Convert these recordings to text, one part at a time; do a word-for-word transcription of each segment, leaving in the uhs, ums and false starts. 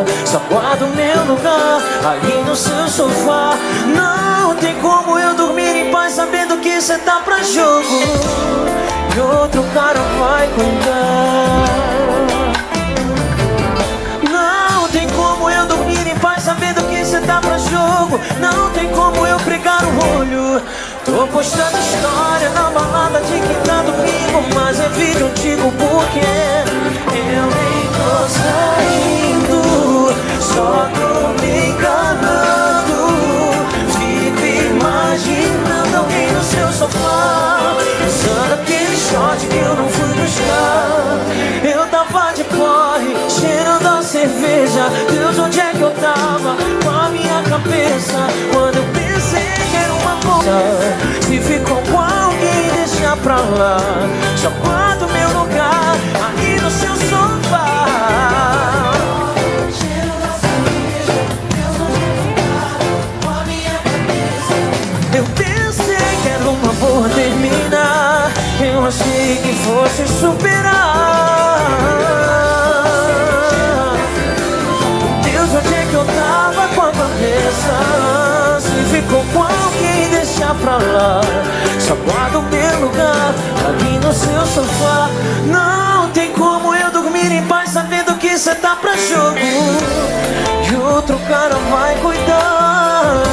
Só guardo meu lugar ali no seu sofá. Não tem como eu dormir em paz sabendo que cê tá pra jogo e outro cara vai cuidar. Não tem como eu dormir em paz sabendo que cê tá pra jogo. Não tem como eu pregar o olho. Tô postando história na balada de quem tá domingo, mas é vídeo antigo porque eu nem tô saindo. Só tô me enganando. Fico imaginando alguém no seu sofá, usando aquele shot que eu não fui buscar. Eu tava de porre, cheirando a cerveja. Deus, onde é que eu tava com a minha cabeça quando eu pensei que era uma coisa? Se ficou com alguém, deixa pra lá. Só guardo meu lugar ali no seu sofá. Eu pensei que era uma boa terminar. Eu achei que fosse superar. Deus, onde é que eu tava com a cabeça? Se ficou com alguém, deixa pra lá. Só guardo meu lugar ali no seu sofá. Não tem como eu dormir em paz sabendo que cê tá pra jogo e outro cara vai cuidar.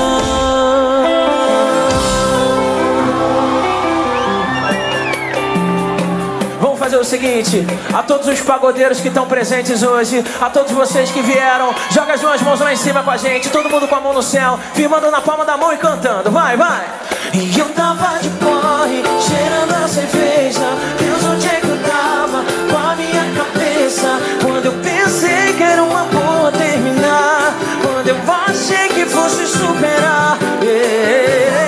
Fazer o seguinte, a todos os pagodeiros que estão presentes hoje, a todos vocês que vieram, joga as duas mãos lá em cima com a gente, todo mundo com a mão no céu, firmando na palma da mão e cantando, vai, vai. E eu tava de porre, cheirando a cerveja. Deus, onde é que eu tava com a minha cabeça quando eu pensei que era uma boa terminar, quando eu achei que fosse superar, yeah.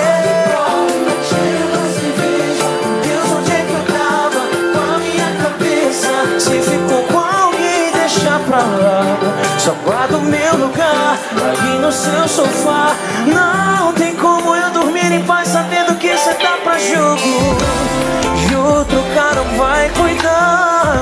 Se ficou com alguém, deixa pra lá. Só guardo meu lugar ali no seu sofá. Não tem como eu dormir em paz sabendo que cê tá pra jogo e outro cara vai cuidar.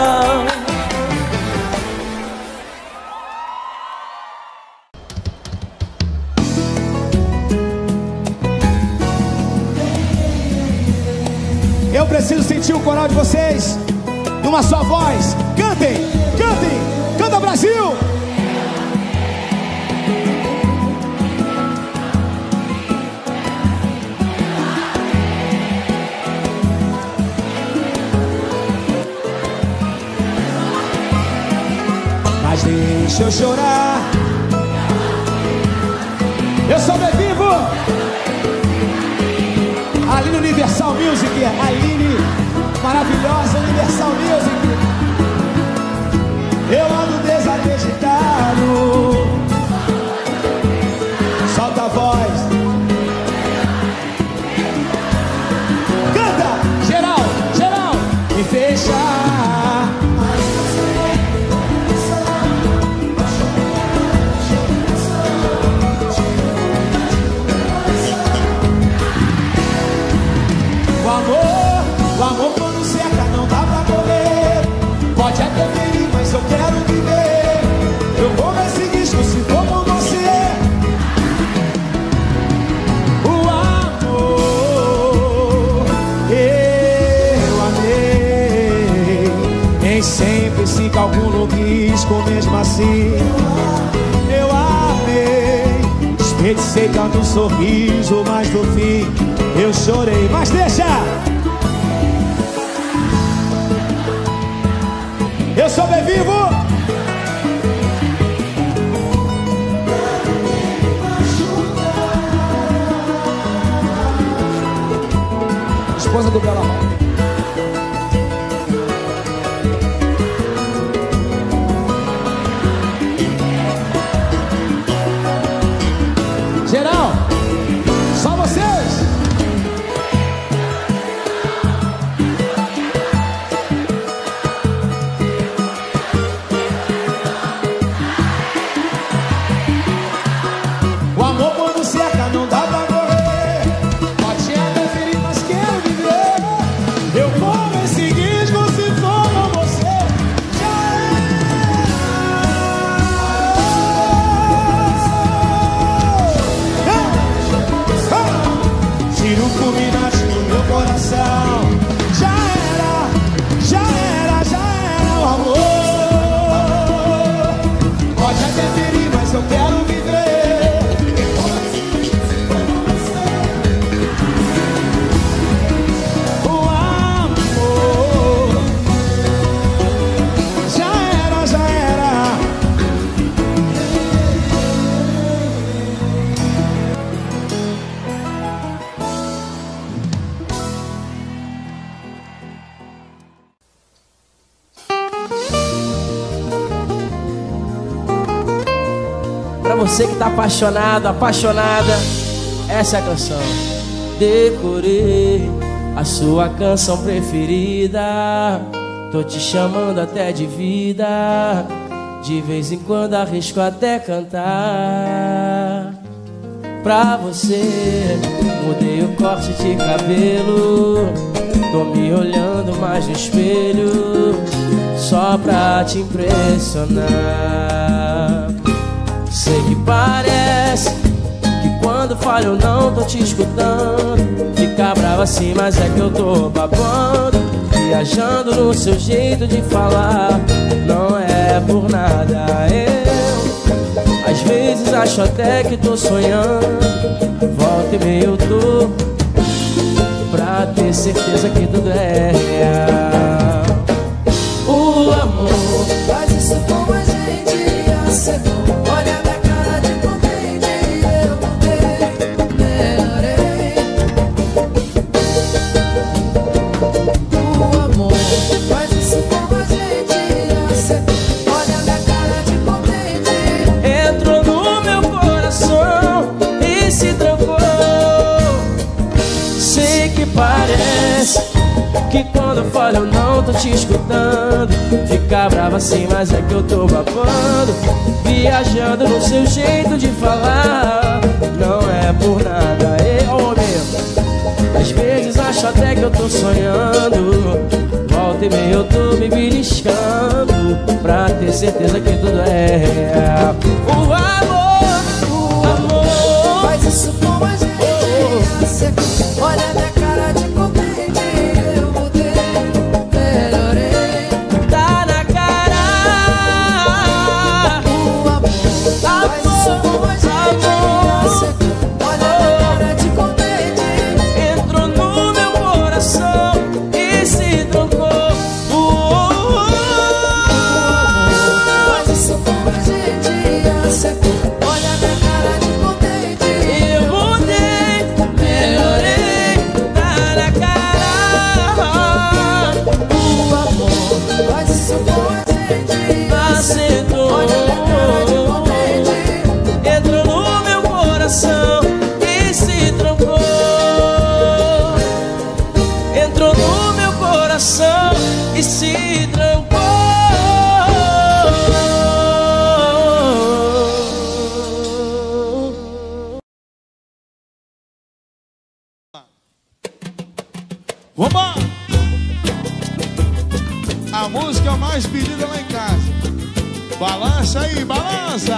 Eu preciso sentir o coral de vocês numa só voz. Cantem, cantem, canta Brasil! Mas deixa eu chorar, eu sobrevivo. Aline Universal Music, Aline maravilhosa Universal Music. Eu ando desacreditado. Solta a voz. Canta, geral, geral. Me fecha. O amor, o amor quando seca não dá pra correr. Pode até ferir, mas eu quero viver. Eu vou nesse risco se for com você. O amor, eu amei. Nem sempre se calcula o risco, mesmo assim eu amei. Desperdicei tanto sorriso, mas no fim eu chorei. Mas deixa! Eu sobrevivo! Esposa do Bela Rock. Geral, só vocês! Eu vou você que tá apaixonado, apaixonada, essa é a canção. Decorei a sua canção preferida, tô te chamando até de vida, de vez em quando arrisco até cantar. Pra você, mudei o corte de cabelo, tô me olhando mais no espelho, só pra te impressionar. Sei que parece que quando falo eu não tô te escutando, fica brava assim, mas é que eu tô babando, viajando no seu jeito de falar. Não é por nada, eu às vezes acho até que tô sonhando, volta e meia eu tô, pra ter certeza que tudo é real. O amor faz isso com a gente, acertou. Olha minha cara de contente, eu mudei, melhorei. O amor faz isso com a gente, acertou. Olha minha cara de contente. Entrou no meu coração e se trancou. Sei que parece que quando eu falo eu não tô te escutando, fica brava assim, mas é que eu tô babando, viajando no seu jeito de falar. Não é por nada, eu mesmo às vezes acho até que eu tô sonhando, volta e meia eu tô me beliscando, pra ter certeza que tudo é real. O amor, o amor faz isso com a gente, acertou. Olha minha cara de contente, eu mudei, melhorei. tá na cara. O amor faz isso com a gente, acertou. Olha minha cara de contente. Entrou no meu coração e se trocou. Uh, uh, Faz isso com a gente, acertou. Olha minha cara de contente. eu mudei, melhorei, tá na cara. O amor faz isso com a gente, Acertou. olha minha cara de contente. Entrou no meu coração e se trancou. Entrou no meu coração e se trancou. Vambora! A música mais pedida lá em casa. Balança aí, balança!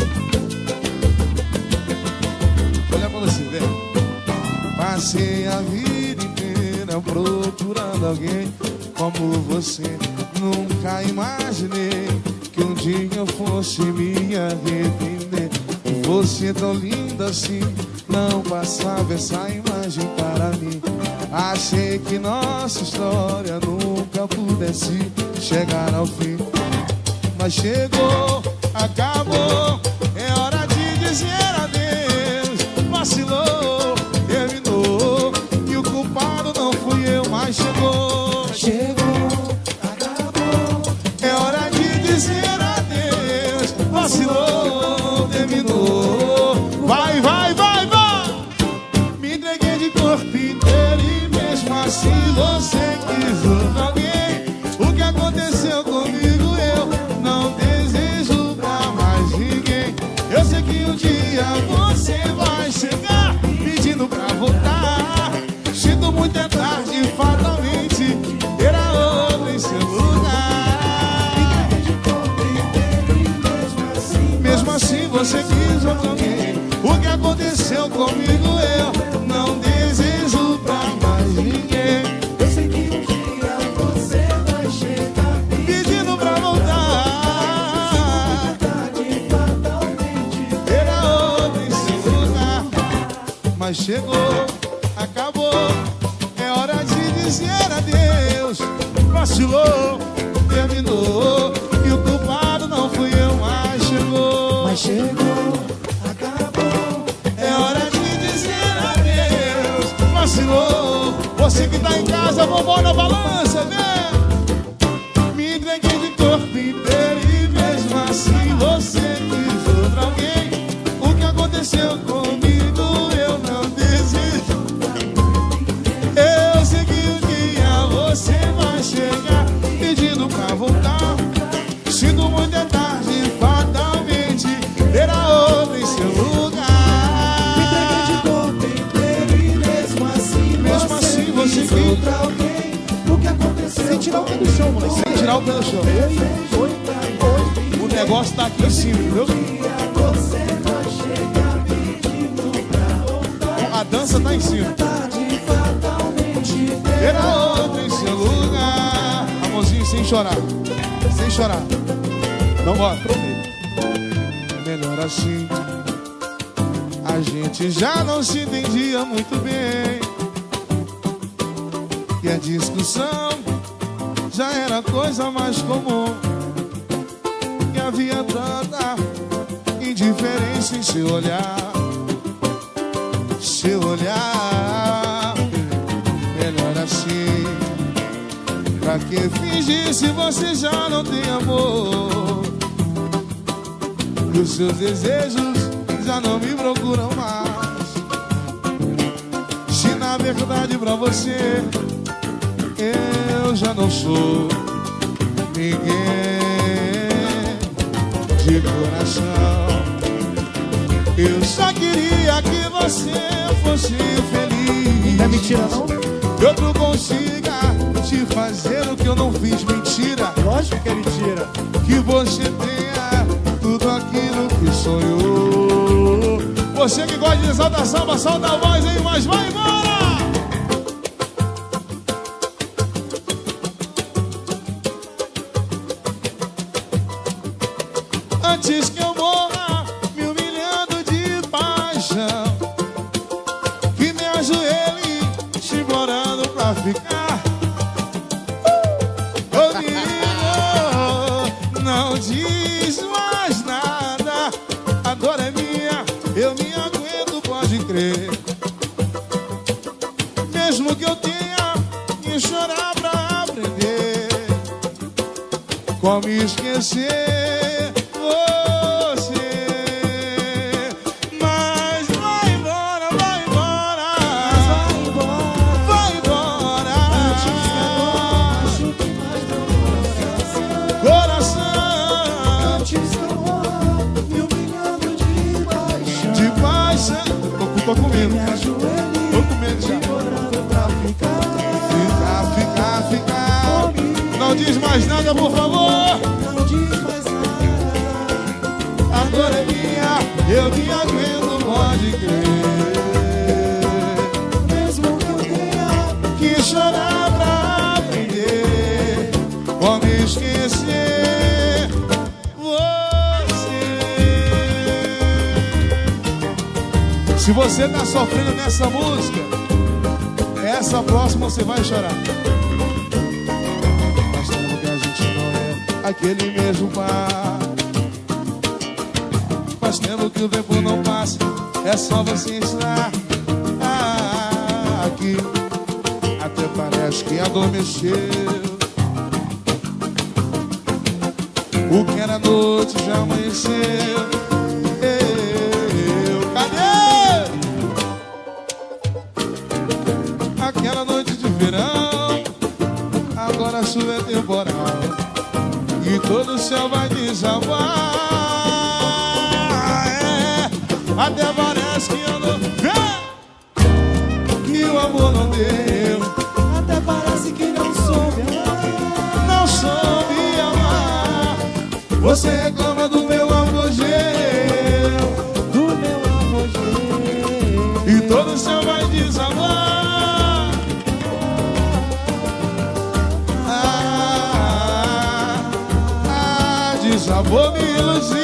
Olha pra você, velho. Passei a vida inteira procurando alguém como você. Nunca imaginei que um dia eu fosse me arrepender. Você tão linda assim, não passava essa imagem para mim. Achei que nossa história nunca pudesse chegar ao fim, mas chegou, acabou, é hora de dizer adeus. Vacilou, terminou, e o culpado não fui eu, mas chegou. Chegou, acabou. É hora de dizer adeus. Vacilou, terminou. Vai, vai, vai, vai. Me entreguei de corpo inteiro e mesmo assim você quis outro alguém. O que aconteceu comigo eu não desejo pra mais ninguém. Eu sei que um dia você vai chegar pedindo pra voltar. Sinto muito, é tarde, fatalmente terá outro em seu lugar. Mesmo assim você quis outro alguém. O que aconteceu comigo eu não desejo pra mais ninguém. Eu sei que um dia você vai chegar Pedindo pra voltar, tarde, fatalmente. terá outro em seu lugar. Mas chegou, acabou, é hora de dizer adeus. Vacilou, terminou, e o culpado não fui eu, mas chegou. Mas chegou, acabou. É hora de dizer adeus. Vacilou, você que tá em casa, vambora, balança, vem. Me entreguei de corpo inteiro e mesmo assim você quis outro alguém. pra alguém o que aconteceu. Sem tirar o pé do chão, moleque. Sem tirar o pé do chão. O negócio tá aqui em cima, viu? A dança tá em cima. Era outro em seu lugar. Amorzinho, sem chorar. Sem chorar. Não bora. Melhor assim. A gente já não se entendia muito bem. E a discussão já era coisa mais comum. E havia tanta indiferença em seu olhar. Seu olhar. Melhor assim. Pra que fingir se você já não tem amor? E os seus desejos já não me procuram mais. Se na verdade pra você eu já não sou ninguém de coração. Eu só queria que você fosse feliz. Não é mentira não? Que outro consiga te fazer o que eu não fiz. Mentira. Lógico que é mentira. Que você tenha tudo aquilo que sonhou. Você que gosta de exaltar samba, solta a voz aí, mas vai embora! Antes que eu morra me humilhando de paixão, que me ajoelhe te implorando pra ficar. Ô menino, não diz mais nada. A dor é minha, eu me aguento, pode crer. Mesmo que eu tenha que chorar pra aprender como esquecer você. Mas vai embora, vai embora, vai embora, coração. De paixão. Tô, tô comendo. Tô comendo já. Ficar, ficar, ficar. Não diz mais nada, por favor. A dor é minha, eu me aguento, pode crer. Mesmo que eu tenha que chorar pra aprender como esquecer você. Se você tá sofrendo nessa música, essa próxima você vai chorar. Faz tempo que a gente não é aquele mesmo par. Faz tempo que o tempo não passa, é só você estar aqui. Até parece que adormeceu. O que era noite já amanheceu. Eu, cadê? Aquela noite de verão, agora a chuva é temporal e todo o céu vai desabar. Até parece que eu não que o amor não deu. Até parece que não soube amar. Não soube amar. Você reclama do meu apogeu, Do meu apogeu. e todo o céu vai desabar. Ah, ah, desabou, me iludiu.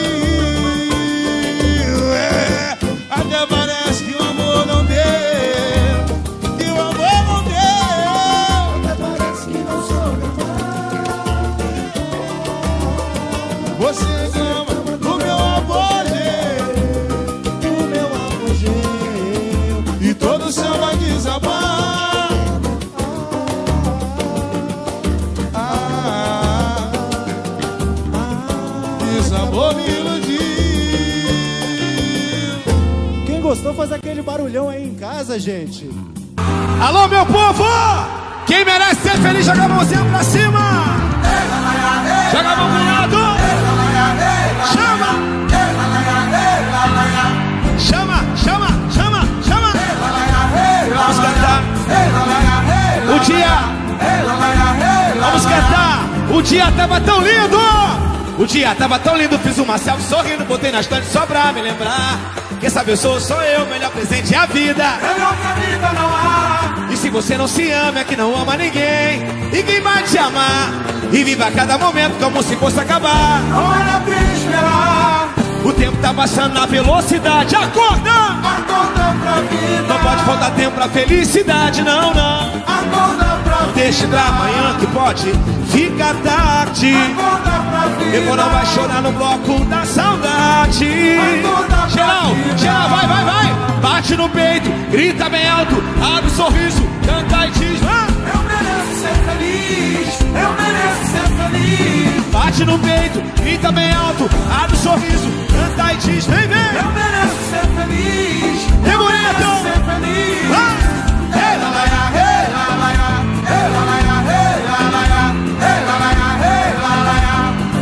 É, até parece que o amor não deu. Que o amor não deu. Até parece que não soube amar. Você reclama do meu apogeu, Do meu apogeu. e todo o céu vai desabar. Ah, desabou, me iludiu. Quem gostou faz aquele barulhão aí em casa, gente. Alô, meu povo! Quem merece ser feliz, joga a mãozinha pra cima! Joga a mão pro lado! Chama! Chama, chama, chama, chama! Vamos cantar! O dia O dia tava tão lindo, o dia tava tão lindo. Fiz uma selfie sorrindo, botei na estante só pra me lembrar. Quem sabe eu sou, sou eu, melhor presente é a vida. Melhor que a vida não há. E se você não se ama, é que não ama ninguém. E quem vai te amar? E viva cada momento como se fosse acabar. Não vale a pena esperar. O tempo tá passando na velocidade. Acorda! Acorda pra vida. Não pode faltar tempo pra felicidade, não, não. Acorda pra vida. Deixe pra amanhã que pode ficar tarde. Acorda pra vida. Depois não vai chorar no bloco da saudade. Acorda Geral, pra vida. geral, vai, vai, vai. Bate no peito, grita bem alto, abre o sorriso, canta e diz, ah! Eu mereço ser feliz. Eu mereço ser feliz. Bate no peito, grita bem alto, abre o sorriso, canta e diz, vem, vem. Eu mereço ser feliz. E Eu bonito. mereço ser feliz. Ah! Ei, la, la, ya, ei, la, la, ya. Ei, la, la, ya, ei, la, la, ya. Ei, la, la, ya, ei, la, la, ya.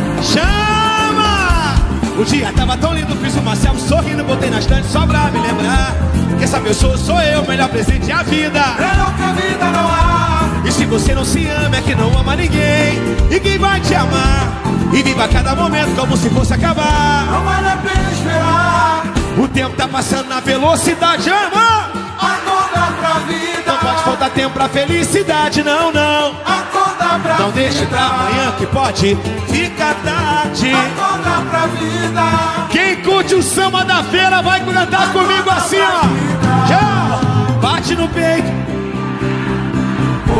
Chama! O dia tava tão lindo, fiz uma selfie sorrindo, botei na estante só pra me lembrar. Quem sabe eu sou, sou eu, melhor presente é a vida. Melhor que a vida não há. E se você não se ama, é que não ama ninguém. E quem vai te amar? E viva cada momento como se fosse acabar. Não vale a pena esperar. O tempo tá passando na velocidade, ama! Acorda pra vida. Não pode faltar tempo pra felicidade, não, não. Acorda pra Não vida. deixe pra amanhã que pode ficar tarde. Acorda pra vida. Quem curte o samba da feira vai cantar comigo assim, ó. Tchau! Bate no peito. Oh,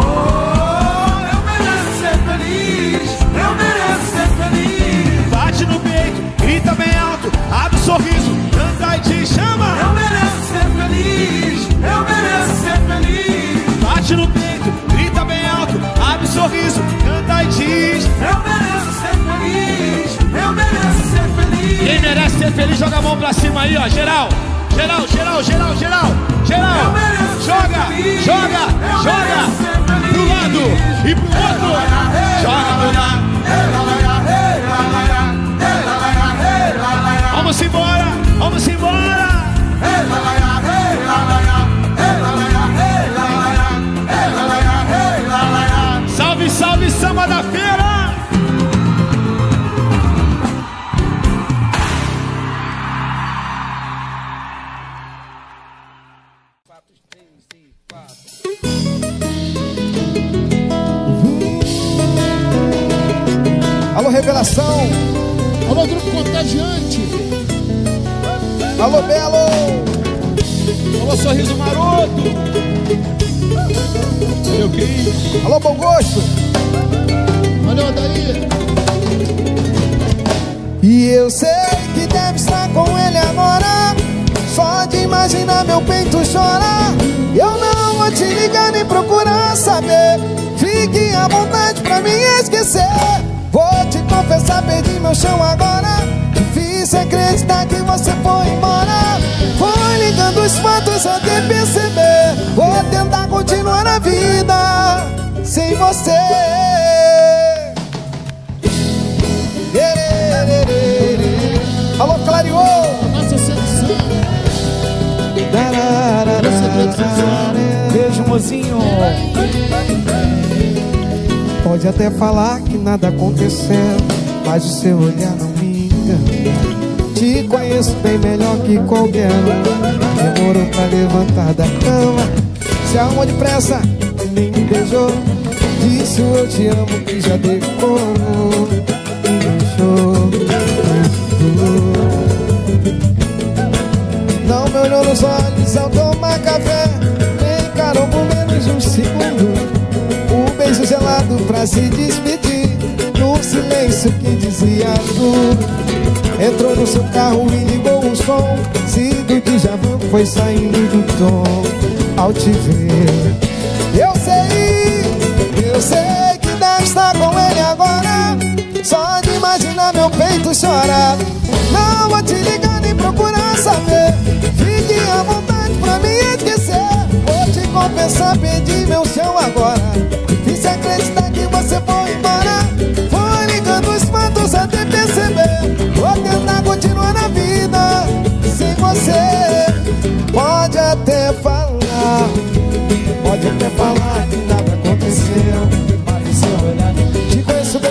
eu mereço ser feliz. Eu mereço ser feliz. Bate no peito, grita bem alto, abre o sorriso, canta e te chama. Eu mereço ser feliz. Eu mereço ser feliz. Bate no peito, grita bem alto, abre o sorriso, canta e diz. Eu mereço ser feliz. Eu mereço ser feliz. Quem merece ser feliz, joga a mão pra cima aí, ó, geral. Geral, geral, geral, geral, geral. Eu mereço ser Joga, feliz. joga, Eu joga. mereço ser feliz. Pro lado e pro outro. Joga pro lado. Vamos embora, vamos embora. Salve, salve, samba da feira. Alô, Revelação. Alô, Grupo Contagiante. Alô, Belo. Alô, Sorriso Maroto. Valeu, Cris. Alô, Bom Gosto. Valeu, daí. E eu sei que deve estar com ele agora. Só de imaginar meu peito chorar. Eu não vou te ligar nem procurar saber. Fique à vontade pra me esquecer. Vou te confessar, perdi meu chão agora. Difícil acreditar que você foi embora. Foi ligando os fatos até perceber. Vou tentar continuar a vida sem você. Alô, Clariô. Nossa sedução. Beijo, mozinho. Pode até falar que nada aconteceu, mas o seu olhar não me engana. Te conheço bem melhor que qualquer um. Demorou pra levantar da cama. Se arrumou depressa e nem me beijou. Disse o eu te amo que já decorou. Me deixou. Não me olhou nos olhos ao tomar café. Me encarou por menos de um segundo. Um beijo gelado pra se despedir. Num silêncio que dizia tudo. Entrou no seu carro e ligou o som. Se do déjà vu foi saindo do tom. Ao te ver, eu sei, eu sei que deve estar com ele agora. Só de imaginar meu peito chorar. Não vou te ligar nem procurar saber. Fique à vontade pra me esquecer. Vou te confessar, perdi meu chão agora. Difícil acreditar que você foi embora. Foi ligando os fatos até perceber. Vou tentar continuar na vida sem você. Pode até falar, pode até falar que nada aconteceu, mas seu olhar te conheço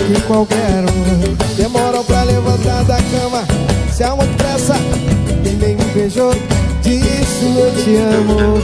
que qualquer um. Demorou pra levantar da cama, se há uma pressa e nem me beijou. Disso eu te amo.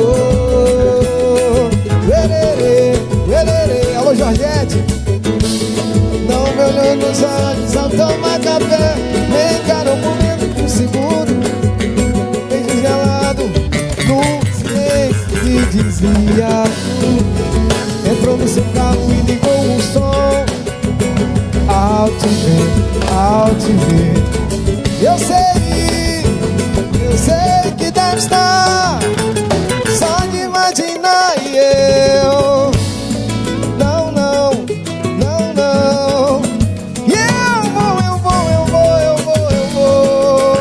Oh, uererê, uererê. Alô, Jorgette. Não me olhou nos olhos ao tomar café, me encarou por dentro por um segundo, beijo gelado, no silêncio e dizia. Entrou no seu carro e ligou o som. Ao te ver, ao te ver, eu sei, eu sei que deve estar só de imaginar. E eu não, não, não, não. E eu vou, eu vou, eu vou, eu vou, eu vou.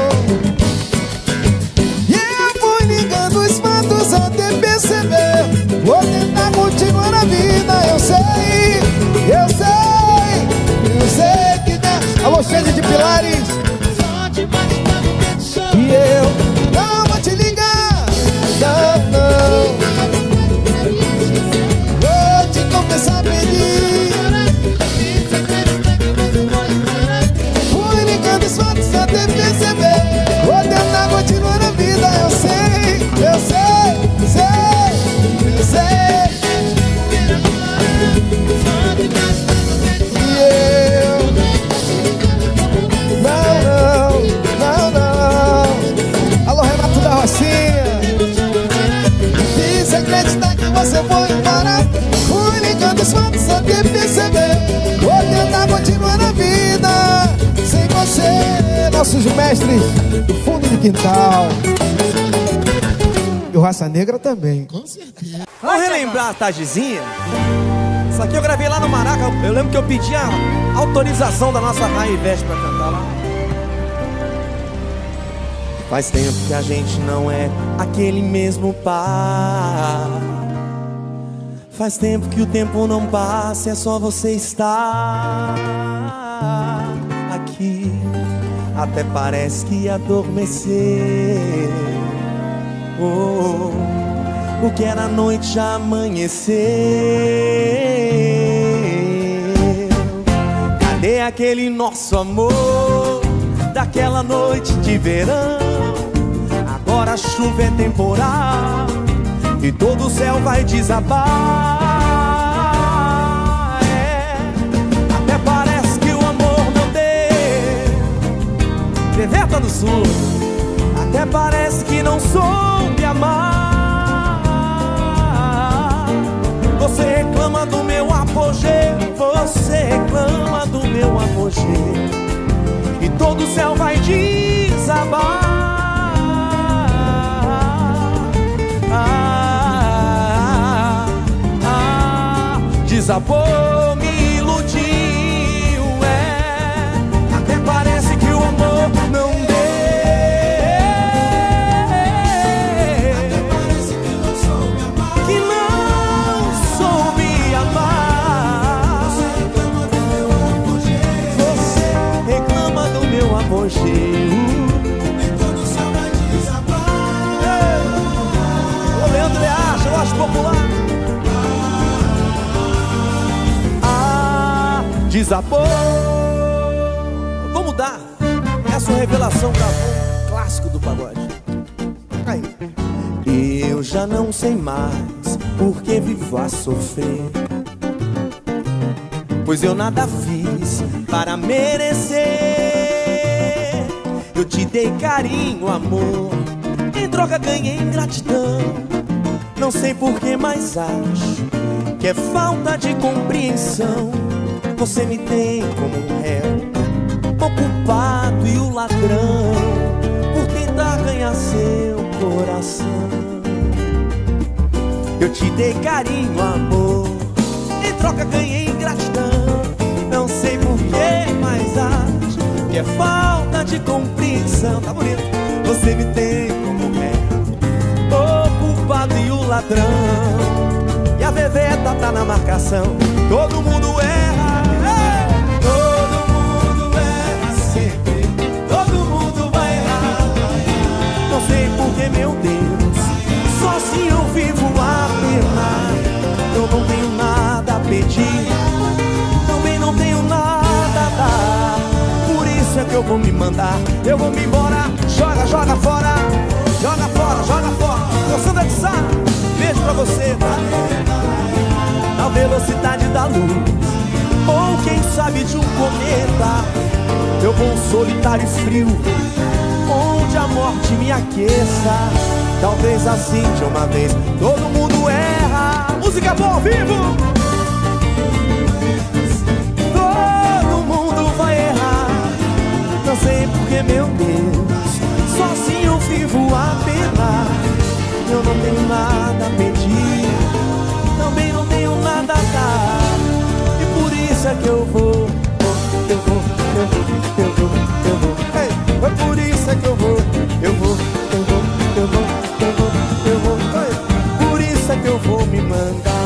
E eu fui ligando os fatos até perceber. Vou tentar continuar a vida, eu sei, eu sei, eu sei que dá. Alô, cheio de pilares. E eu não vou te ligar, não, não. Vou te confessar, pedir. Fui ligando os fatos até perceber. Vou tentar continuar a vida, eu sei, eu sei, sei, eu sei. E eu não, não, não, não. Alô, Renato da Rocinha. Quis acreditar que você foi embora. Fui ligando os fatos até perceber. Vou tentar continuar na vida sem você. Nossos mestres do fundo do quintal. E o Raça Negra também. Com certeza. Vamos relembrar a tardezinha? Isso aqui eu gravei lá no Maraca. Eu lembro que eu pedi a autorização da nossa Raia Ivete pra cantar lá. Faz tempo que a gente não é aquele mesmo par. Faz tempo que o tempo não passa, é só você estar aqui. Até parece que ia adormecer. Oh, o que era noite já amanheceu. Cadê aquele nosso amor daquela noite de verão? Agora a chuva é temporal e todo o céu vai desabar. É, até parece que o amor não deu. Creveta do Sul. Até parece que não soube amar. Você reclama do meu apogeu, você reclama do meu apogeu, e todo o céu vai desabar. Ah, ah, desabou, me iludiu, é. Até parece que o amor não deu. Quando o céu vai desabar. Ô Leandro Leacha, eu acho popular. Ah, desabou. Vou mudar. Essa é uma revelação gravou um clássico do pagode. Aí. Eu já não sei mais por que vivo a sofrer, pois eu nada fiz para merecer. Eu te dei carinho, amor, em troca ganhei ingratidão. Não sei porquê, mas acho que é falta de compreensão. Você me tem como réu, o culpado e o ladrão, por tentar ganhar seu coração. Eu te dei carinho, amor, em troca ganhei ingratidão. Não sei porquê, mas acho que é falta de compreensão. Tá bonito. Você me tem como réu, o culpado e o ladrão, e a Veveta tá na marcação. Todo mundo erra, é. Todo mundo erra sempre, todo mundo vai errar. Não sei porquê, meu Deus, sozinho eu vivo a penar. Eu não tenho nada a pedir, também não tenho nada vou me mandar, eu vou me embora. Joga, joga fora, joga fora, joga fora. Moçada de Sá, beijo pra você, tá? Na velocidade da luz, ou quem sabe de um cometa, eu vou um solitário e frio, onde a morte me aqueça. Talvez assim de uma vez todo mundo erra. Música boa ao vivo. Todo mundo vai errar. Não sei porque, meu Deus, sozinho eu vivo a pena. Eu não tenho nada a pedir, também não tenho nada a dar. E por isso é que eu vou, eu vou, eu vou, eu vou, eu vou. Ei, é por isso é que eu vou, eu vou, eu vou, eu vou, eu vou, eu vou. Ei, por isso é que eu vou me mandar.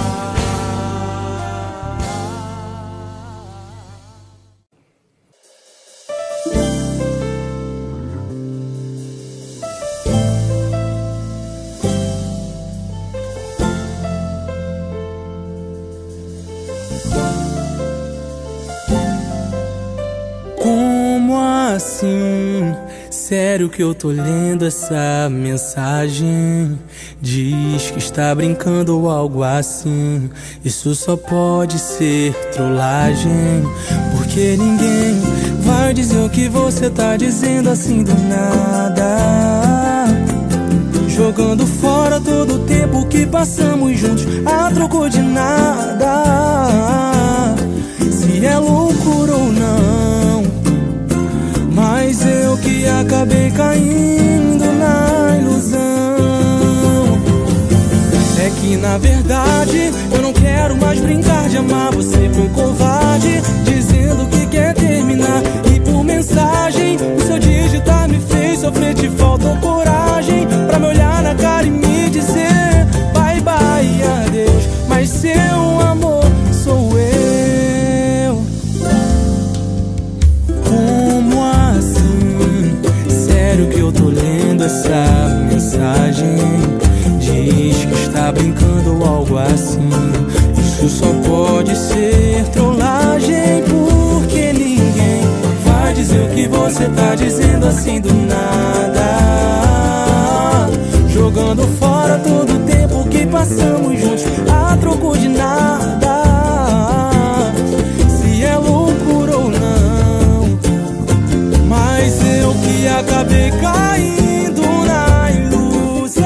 Assim, sério que eu tô lendo essa mensagem? Diz que está brincando ou algo assim. Isso só pode ser trollagem, porque ninguém vai dizer o que você tá dizendo assim do nada, jogando fora todo o tempo que passamos juntos a troco de nada. Se é loucura ou não, mas eu que acabei caindo na ilusão. É que na verdade eu não quero mais brincar de amar. Você foi covarde, dizendo que quer terminar. E por mensagem o seu digitar me fez sofrer. Te faltou coragem pra me olhar na cara e me dizer bye bye, adeus. Mas seu amor sou eu. Como assim? Sério que eu tô lendo essa mensagem? Diz que está brincando ou algo assim. Isso só pode ser trollagem, porque ninguém vai dizer o que você tá dizendo assim do nada, jogando fora todo o tempo que passamos juntos a troco de nada. Se é loucura ou não, mas eu que acabei caindo na ilusão.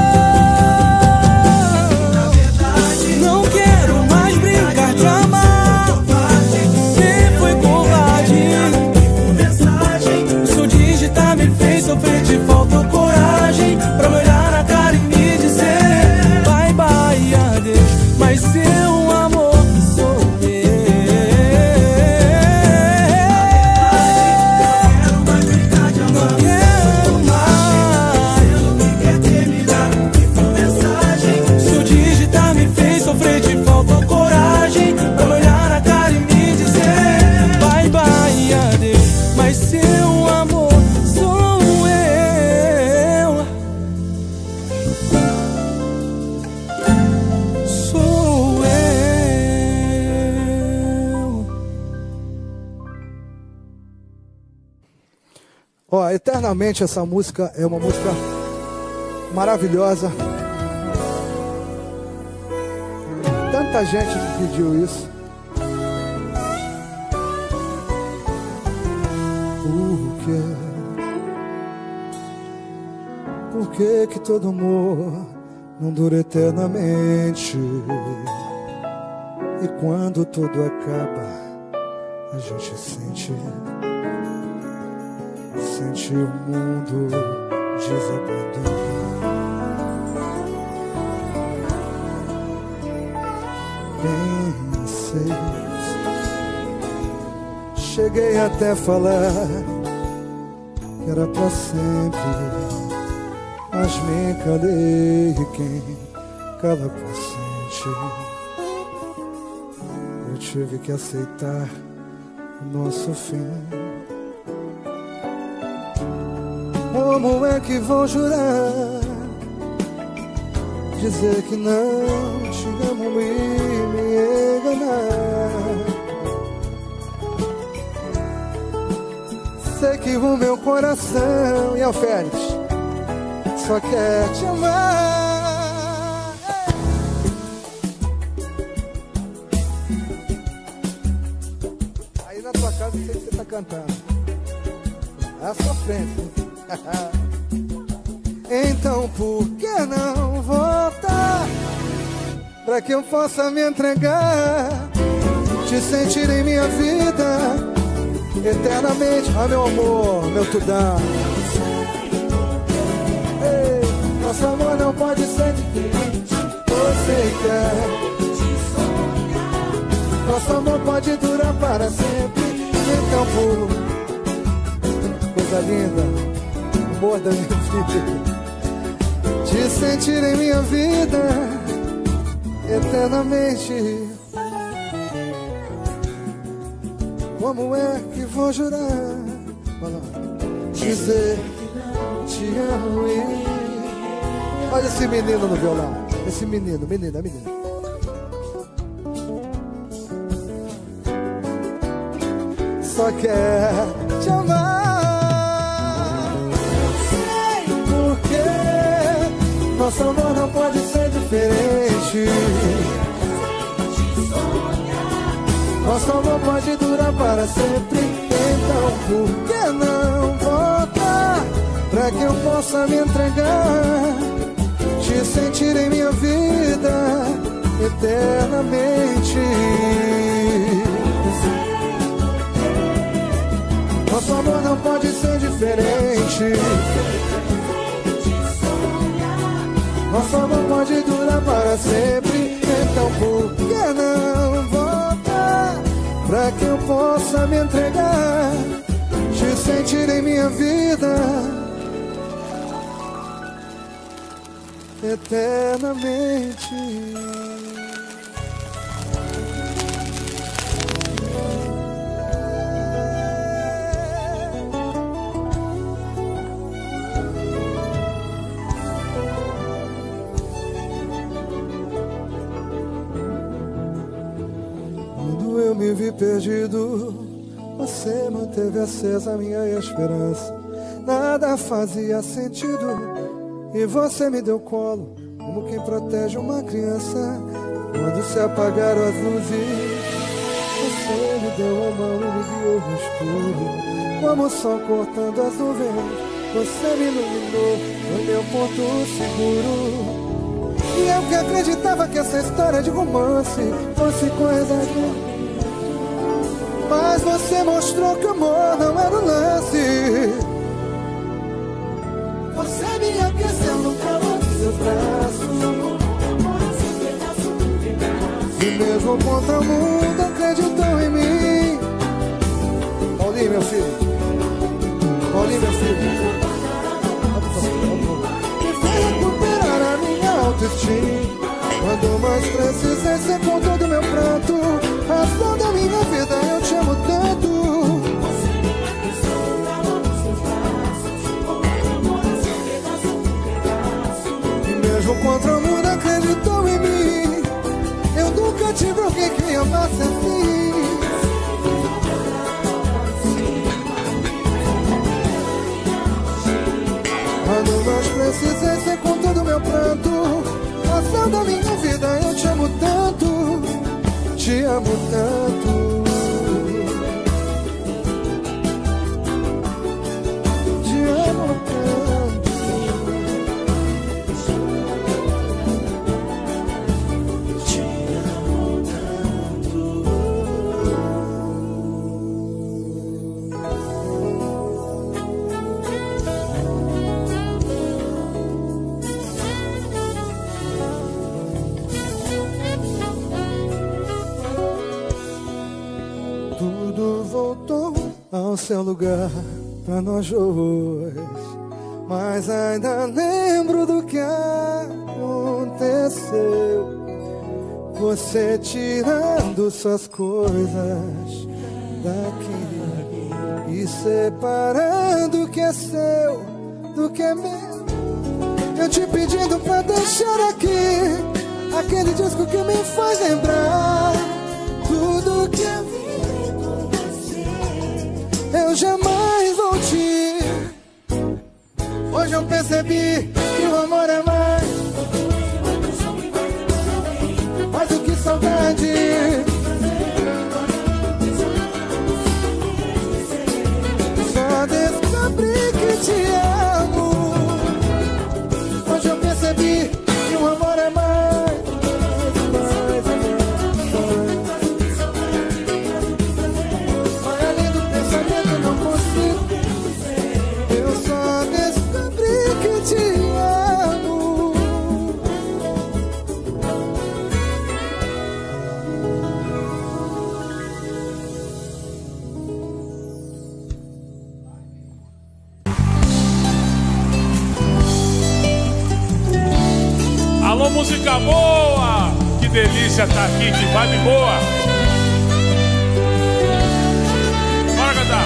Na verdade, não quero mais brincar de amar. Você foi covarde, o seu digitar me fez sofrer. Te faltou coragem pra me olhar na cara e me dizer bye bye, adeus. Mas seu amor sou eu. Não quero mais. Quer terminar e por mensagem seu digitar me fez sofrer. Te faltou coragem pra me olhar na cara e me dizer bye bye, adeus. Mas seu amor sou eu. Sou eu. Ó, Eternamente, essa música é uma música maravilhosa. Tanta gente me pediu isso. Por quê? Por que que todo amor não dura eternamente? E quando tudo acaba, a gente sente Sente o mundo desabando. Pensei, cheguei até a falar que era pra sempre, mas me calei. E quem cala consente, eu tive que aceitar o nosso fim. Como é que vou jurar, dizer que não te amo e me enganar? que o meu coração, e é o Félix, só quer te amar. Aí na tua casa eu sei que você tá cantando, à sua frente. Então por que não voltar, pra que eu possa me entregar, te sentir em minha vida eternamente. Ah, meu amor, meu tudão. Ei, nosso amor não pode ser diferente. Você quer, nosso amor pode durar para sempre. Então por coisa linda, amor da minha vida, te sentir em minha vida eternamente. Como é que vou jurar, dizer te amo e... Olha esse menino no violão, esse menino, menina, menina. Só quer te amar. Sei por quê, nosso amor não pode ser diferente. Nosso amor pode durar para sempre. Então por que não voltar, pra que eu possa me entregar, te sentir em minha vida eternamente. Nosso amor não pode ser diferente. Nosso amor pode durar para sempre. Então por que não voltar, pra que eu possa me entregar, te sentir em minha vida eternamente. Eu me vi perdido, você manteve acesa a minha esperança. Nada fazia sentido e você me deu colo, como quem protege uma criança. Quando se apagaram as luzes, você me deu a mão e me guiou no escuro. Como o sol cortando as nuvens, você me iluminou, foi meu ponto seguro. E eu que acreditava que essa história de romance fosse coisa de... Mas você mostrou que o amor não era um lance. Você me aqueceu no calor dos seus braços, e mesmo contra o mundo acreditou em mim. Paulinho, meu filho, Paulinho, meu filho, e foi recuperar a minha autoestima. Quando mais precisei, você contou do meu pranto. Razão da minha vida, eu te amo tanto. E mesmo contra o mundo acreditou em mim. Eu nunca tive alguém que me amasse assim. Quando mais precisei, você contou do meu pranto. Razão da minha vida, eu te amo tanto, te amo tanto, te amo tanto, te amo tanto. Tudo voltou ao seu lugar pra nós dois, mas ainda lembro do que aconteceu. Você tirando suas coisas daqui e separando o que é seu do que é meu. Eu te pedindo pra deixar aqui aquele disco que me faz lembrar tudo que eu vi. Eu jamais vou te percebi que o amor é mais, mais do que saudade. Só descobri que te amo. Hoje eu percebi que o amor é mais, mais, mais, mais. Vai além do pensamento, não consigo. Eu só descobri que te amo. Alô, música boa! Que delícia tá aqui, que vibe boa! Bora cantar!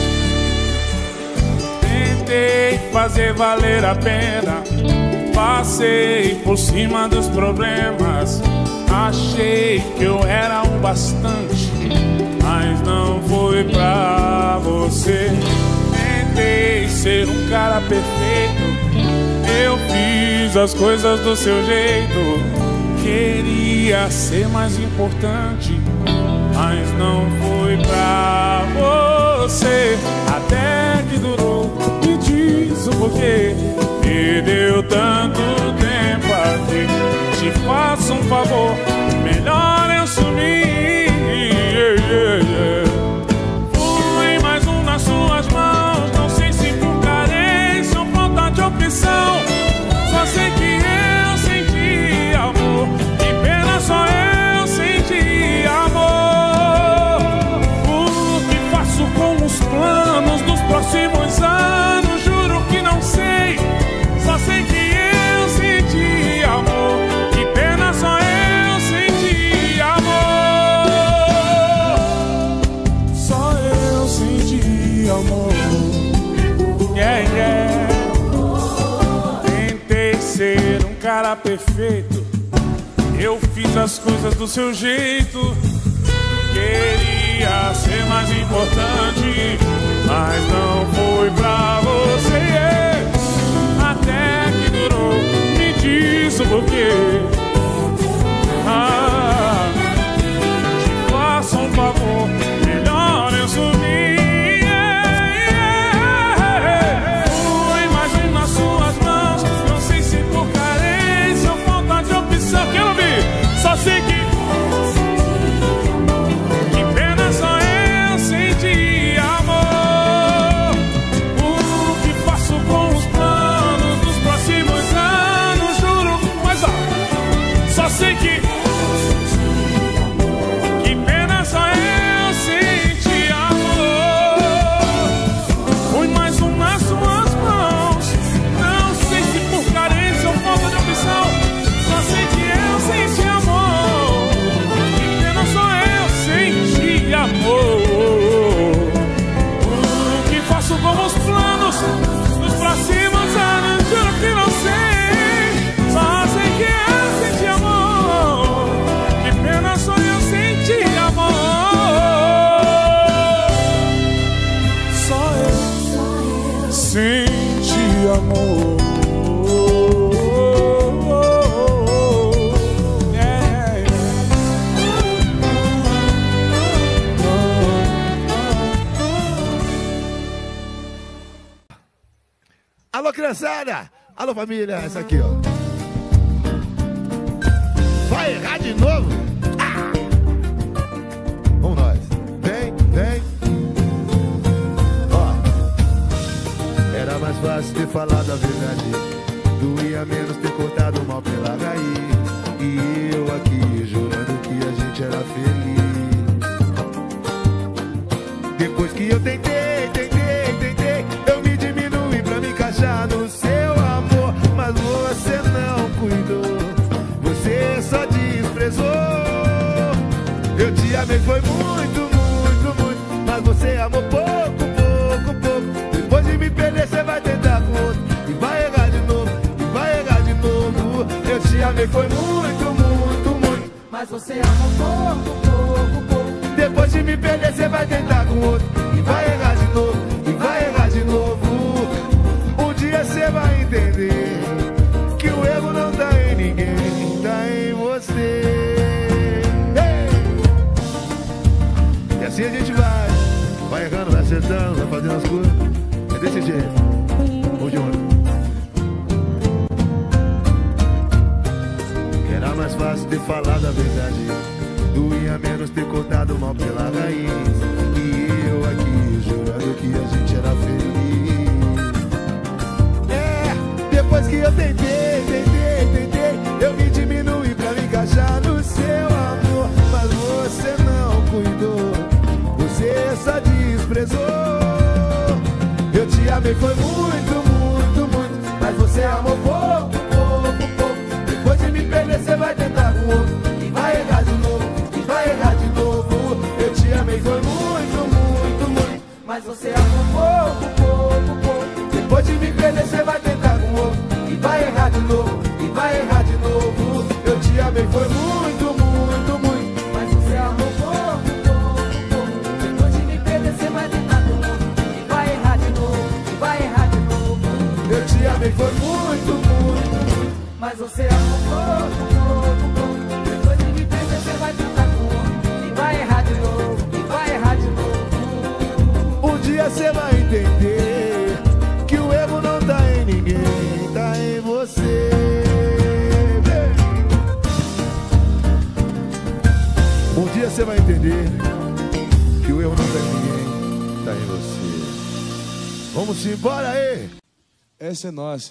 Tentei fazer valer a pena, passei por cima dos problemas, achei que eu era um bastante, mas não foi pra você. Tentei ser um cara perfeito, eu fiz as coisas do seu jeito, queria ser mais importante, mas não foi pra você. Até que durou, me diz o porquê, me deu tanto tempo aqui. Te faço um favor, melhor eu sumir. Yeah, yeah, yeah. Fui mais um nas suas mãos, não sei se por carência ou falta de opção. Só sei que eu senti amor, que pena só eu senti amor. O que faço com os planos dos próximos anos, juro que não sei. Só sei que eu senti amor, que pena só eu senti amor. Só eu senti amor. Yeah, yeah. Ser um cara perfeito, eu fiz as coisas do seu jeito, queria ser mais importante, mas não foi pra você. Até que durou, me diz o porquê. Ah, te faço um favor, melhor eu sumir. Fui mais um nas suas mãos, não sei se por carência ou falta de opção. Quero ouvir, só sei que que pena só eu senti amor. O que faço com os planos dos próximos anos, juro, mas ó, só sei que que pena só eu senti amor. Fui mais um nas suas mãos, não sei se por carência ou falta de opção. Só sei que eu senti amor, que pena só eu senti amor. O que faço com os planos dos próximos anos, juro que não sei. Só sei que eu senti amor, que pena só eu senti amor. Só eu senti amor. Yeah, yeah. Alô, criançada! Alô, família! Essa aqui, ó. Vai errar de novo? Ah! Vamos nós. Vem, vem. Ó. Era mais fácil ter falado a verdade, doía menos ter cortado mal pela raiz. E eu aqui jurando que a gente era feliz. Depois que eu tentei, tentei, tentei, eu me diminui pra me encaixar no seu amor, mas você não cuidou, você só desprezou. Eu te amei, foi muito, muito, muito, mas você amou pouco, pouco, pouco. Depois de me perder, você vai tentar com outro e vai errar de novo, e vai errar de novo. Eu te amei, foi muito, muito, muito, mas você amou pouco, pouco, pouco. Depois de me perder, você vai tentar com outro e vai errar de novo, e vai errar de novo. Um dia você vai entender entender que o erro não tá em ninguém, tá em você. Hey! E assim a gente vai, vai errando, vai acertando, vai fazendo as coisas. É desse jeito. Vamos de onde? Era mais fácil ter falado a verdade, doía menos ter contado mal pela raiz. E eu aqui jurando que a gente era feliz. É, depois que eu tentei, tentei, tentei, eu me diminui pra me encaixar no seu amor. Mas você não cuidou, você só desprezou. Eu te amei, foi muito, muito, muito, mas você amou pouco, pouco, pouco. Depois de me perder, você vai tentar com outro e vai errar de novo, e vai errar de novo. Eu te amei, foi muito, muito, muito, mas você amou pouco, pouco, pouco. Depois de me perder, você vai tentar com outro e vai errar de novo, e vai errar de novo. Eu te amei, foi muito, muito, muito, mas você amou pouco, pouco, pouco. Depois de me perder, você vai tentar com outro e vai errar de novo, e vai errar de novo. Eu te amei, foi muito, muito, muito, mas você amou pouco, pouco, pouco. Depois de me perder, você vai tentar com outro e vai errar de novo, e vai errar de novo. Um dia você vai entender que o erro não tá em ninguém, tá em você. Um dia você vai entender que o erro não tá em ninguém, tá em você. Vamos embora aí. Essa é nossa.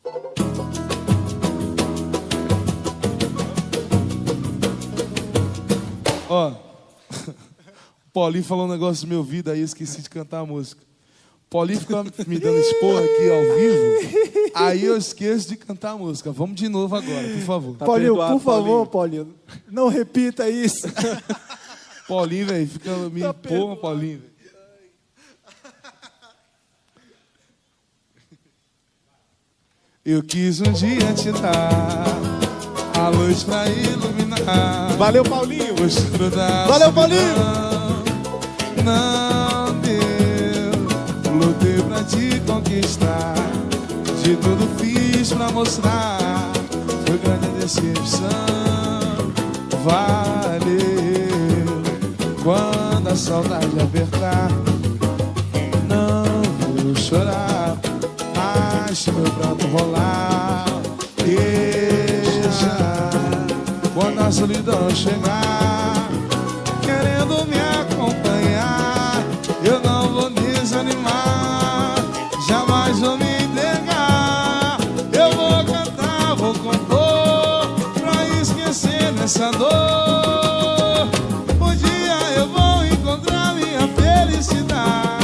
Ó, o Paulinho falou um negócio no meu ouvido aí, eu esqueci de cantar a música. O Paulinho fica me dando esporra aqui ao vivo, aí eu esqueço de cantar a música. Vamos de novo agora, por favor. Tá Paulinho, perdoado, por favor, Paulinho. Paulinho, não repita isso. Paulinho, velho, fica me tá porra, Paulinho, véio. Eu quis um dia te dar a luz pra iluminar. Valeu, Paulinho. Valeu, Paulinho. Não deu. Lutei pra te conquistar. De tudo fiz pra mostrar. Foi grande a decepção. Valeu. Quando a saudade apertar, não vou chorar. Mas meu pranto rolar, deixa. Quando a solidão chegar, querendo me acompanhar, eu não vou desanimar, jamais vou me entregar. Eu vou cantar, vou compor, pra esquecer nessa dor. Um dia eu vou encontrar minha felicidade.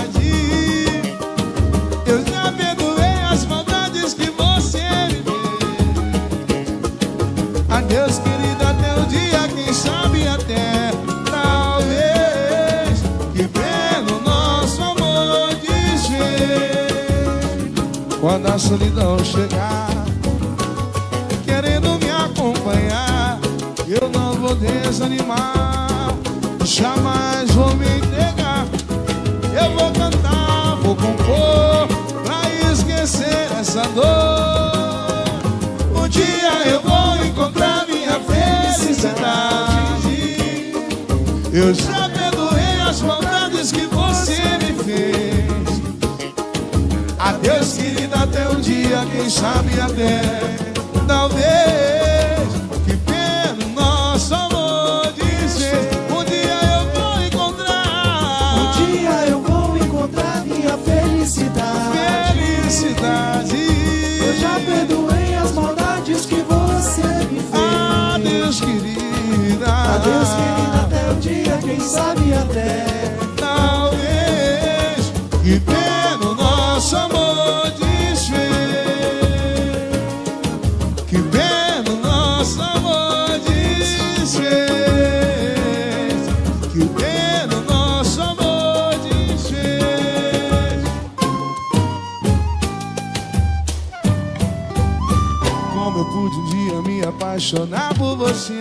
Eu já perdoei as maldades que você me fez. Adeus, querida, até o dia, quem sabe até talvez que pelo nosso amor desfez. Quando a solidão chegar, querendo me acompanhar, eu não vou desanimar, jamais vou me entregar. Eu vou cantar, vou compor, esquecer essa dor. Um dia eu vou encontrar minha felicidade. Eu já perdoei as maldades que você me fez. Adeus, querida, até um dia, quem sabe até talvez que pelo nosso amor desfez. Um dia eu vou encontrar, um dia eu vou encontrar minha felicidade. Eu já perdoei as maldades que você me fez. Adeus, querida. Adeus, querida, até o dia, quem sabe até talvez que pelo nosso amor desfez. Que pelo nosso amor desfez. Que pelo nosso amor desfez. Como eu pude um dia me apaixonar por você.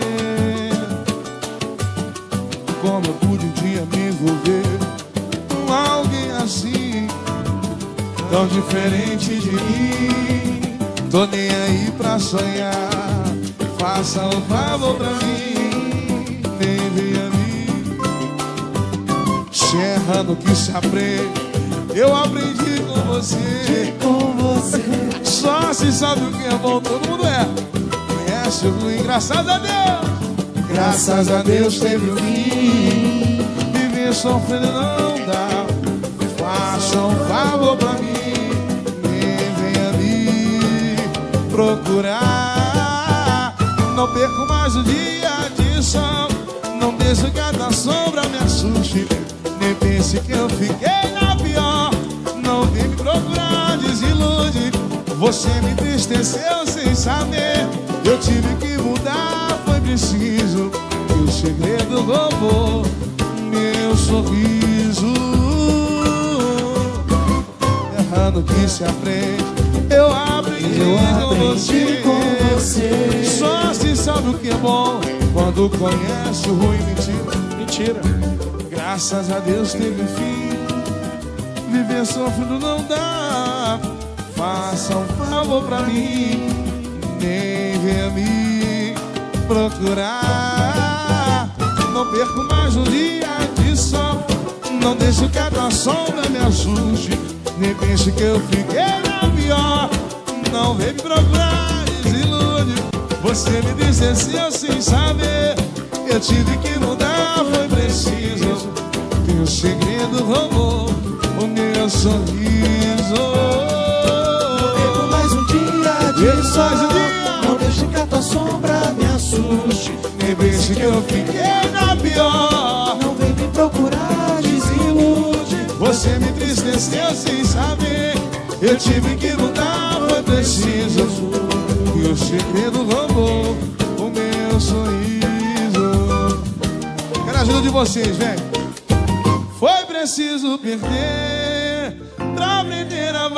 Como eu pude um dia me envolver com alguém assim, tão diferente de mim. tô nem aí pra sonhar. Faça um favor pra mim, nem venha mim. Se erra no que se aprende, eu aprendi com você. Com você. Só se sabe o que é bom, todo mundo é. Conhece o ruim, graças a Deus. Graças a Deus teve um fim. Viver sofrendo não dá. Faça um favor pra mim, nem venha me procurar. Não perco mais um dia de sol. Não deixo que a sombra me assuste. Nem pense que eu fiquei na pior. Não vem me procurar, desilude. Você me entristeceu sem saber. Eu tive que mudar, foi preciso. E o segredo roubou meu sorriso. Errando que se aprende, eu aprendi, eu com, aprendi você. com você. Só se sabe o que é bom quando conhece o ruim. Mentira, mentira. Graças a Deus teve fim. Viver sofrendo não dá. Faça um favor pra mim, nem venha me procurar. Não perco mais um dia de sol. Não deixo que a tua sombra me assuste. Nem pense que eu fiquei na pior. Não vem me procurar, desilude. Você me desceu sem saber. Eu tive que mudar, foi preciso. E o segredo roubou o meu sorriso. Não perco mais um dia de sol. Não deixe que a tua sombra me assuste. Nem pense que eu fiquei na pior. Não vem me procurar, desilude. Você me entristeceu sem saber. Eu tive que mudar, foi preciso. E o segredo roubou o meu sorriso. Quero a ajuda de vocês, velho. Foi preciso perder pra aprender a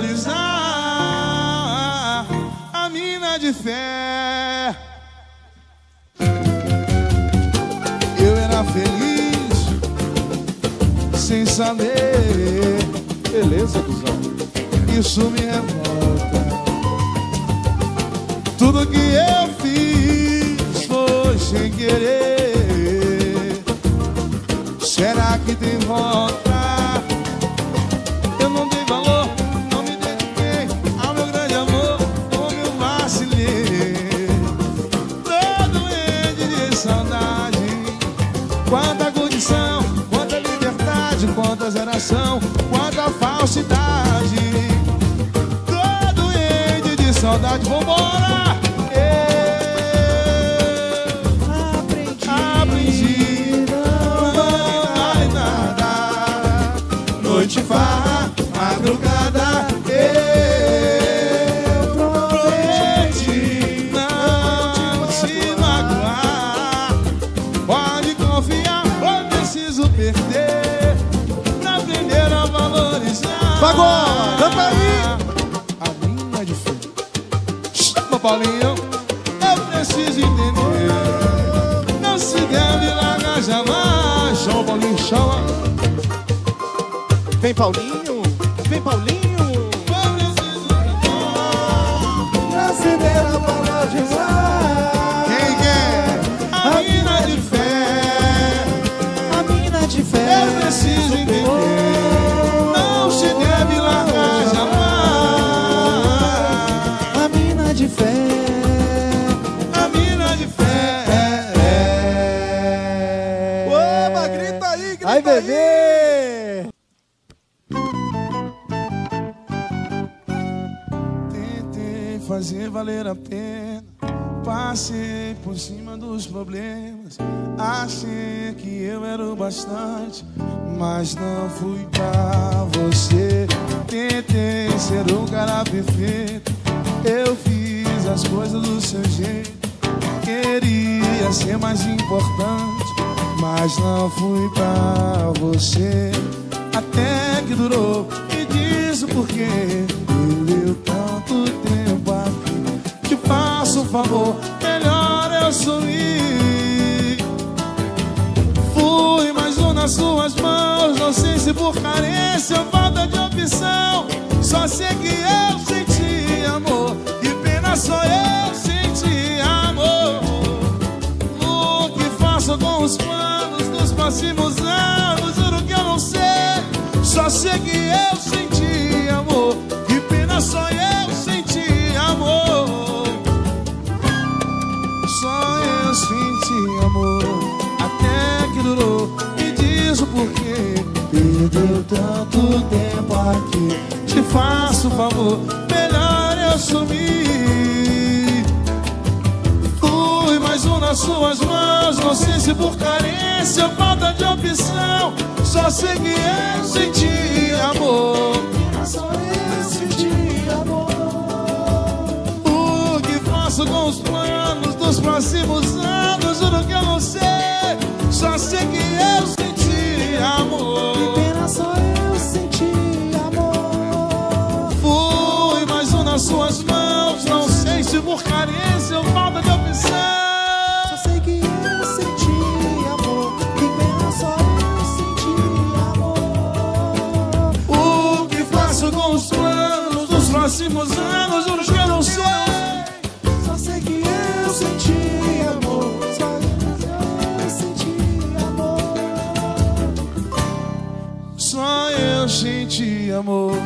valorizar a mina de fé. Eu era feliz sem saber. Beleza, cuzão. Isso me revolta. Tudo que eu fiz foi sem querer. Será que tem volta? Eu não dei valor, não me dediquei ao meu grande amor, como eu vacilei. Tô doente de saudade. Quanta condição, quanta liberdade, quanta geração, quanta falsidade. Tô doente de saudade, vambora! Aprendi, Aprendi, não vale nada. Noite, farra, madrugada, eu prometi não te magoar. Pode confiar, foi preciso perder pra aprender a valorizar. Pagou, canta aí. A linha de fé. Chama, Paulinho. Eu preciso entender. Não se deve largar jamais. Chama, Paulinho, chama. Vem Paulinho, vem Paulinho. Foi preciso entender. acender a valorizar. Quem quer? A mina de fé. A mina de fé. Eu preciso entender. Não se deve largar jamais. A mina de fé. A mina de fé. Oba, grita aí, grita Ai, bebê. aí. Tentei fazer valer a pena. Passei por cima dos problemas. Achei que eu era o bastante, mas não fui pra você. Tentei ser o cara perfeito. Eu fiz as coisas do seu jeito. Queria ser mais importante, mas não fui pra você. Até que durou, me diz o porquê. Perdeu tanto tempo aqui. Te faço um favor, melhor eu sumir. Fui mais um nas suas mãos. Não sei se por carência ou falta de opção. Só sei que eu senti amor e faço com os planos dos próximos anos? Juro que eu não sei. Só sei que eu senti amor. Que pena, só eu senti amor. Só eu senti amor. Até que durou. Me diz o porquê. Perdeu tanto tempo aqui. Te faço um favor, melhor eu sumir. Fui mais um nas suas mãos. Não sei se por carência ou falta de opção. Só sei que eu senti amor. Só eu senti amor. O que faço com os planos dos próximos anos? Juro que eu não sei. Só sei que eu senti amor. Que pena, só eu senti amor. Fui mais um nas suas mãos. Não sei se por carência ou falta de opção. Só sei que eu senti amor. Que pena, só eu senti amor. O que faço com os planos dos próximos anos? Juro que eu não sei. Só sei que eu senti amor. Só eu senti amor. Só eu senti amor.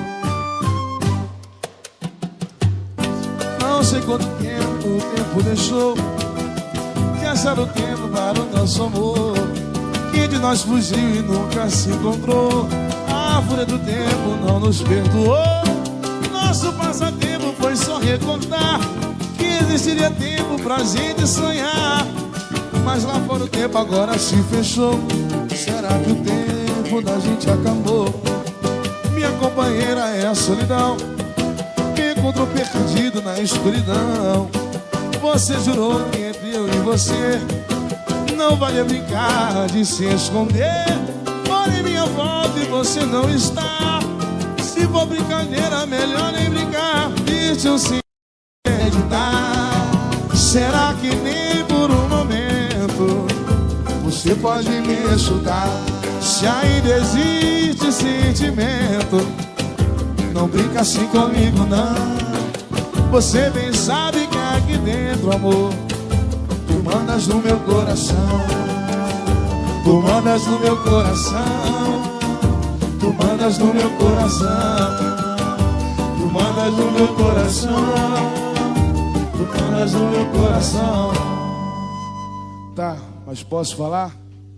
Não sei quanto tempo o tempo deixou. Que passar o tempo para o nosso amor. Que de nós fugiu e nunca se encontrou. A fúria do tempo não nos perdoou. Nosso passatempo foi só recordar que existiria tempo pra gente sonhar. Mas lá fora o tempo agora se fechou. Será que o tempo da gente acabou? Minha companheira é a solidão. Me encontrou perdido na escuridão. Você jurou que entre eu e você não vale brincar de se esconder. Porém minha volta e você não está. Se for brincadeira, melhor nem brincar. Deixa eu se acreditar. Será que nem por um momento você pode me ajudar? Se ainda existe sentimento, não brinca assim comigo não. Você bem sabe que aqui dentro, amor, tu mandas no meu coração. Tu mandas no meu coração. Tu mandas no meu coração. Tu mandas no meu coração. Tu mandas no meu coração. Tá, mas posso falar?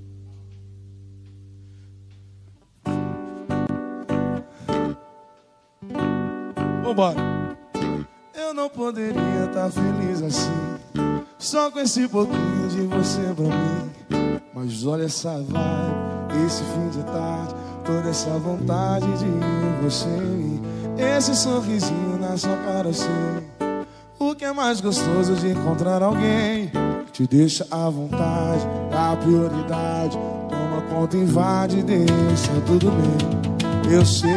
Vambora. Eu não poderia estar feliz assim, só com esse pouquinho de você pra mim. Mas olha essa vibe, esse fim de tarde, toda essa vontade de você em mim. Esse sorrisinho na sua cara eu sei. O que é mais gostoso de encontrar alguém que te deixa à vontade, dá prioridade, toma conta, invade, deixa tudo bem. Eu sei,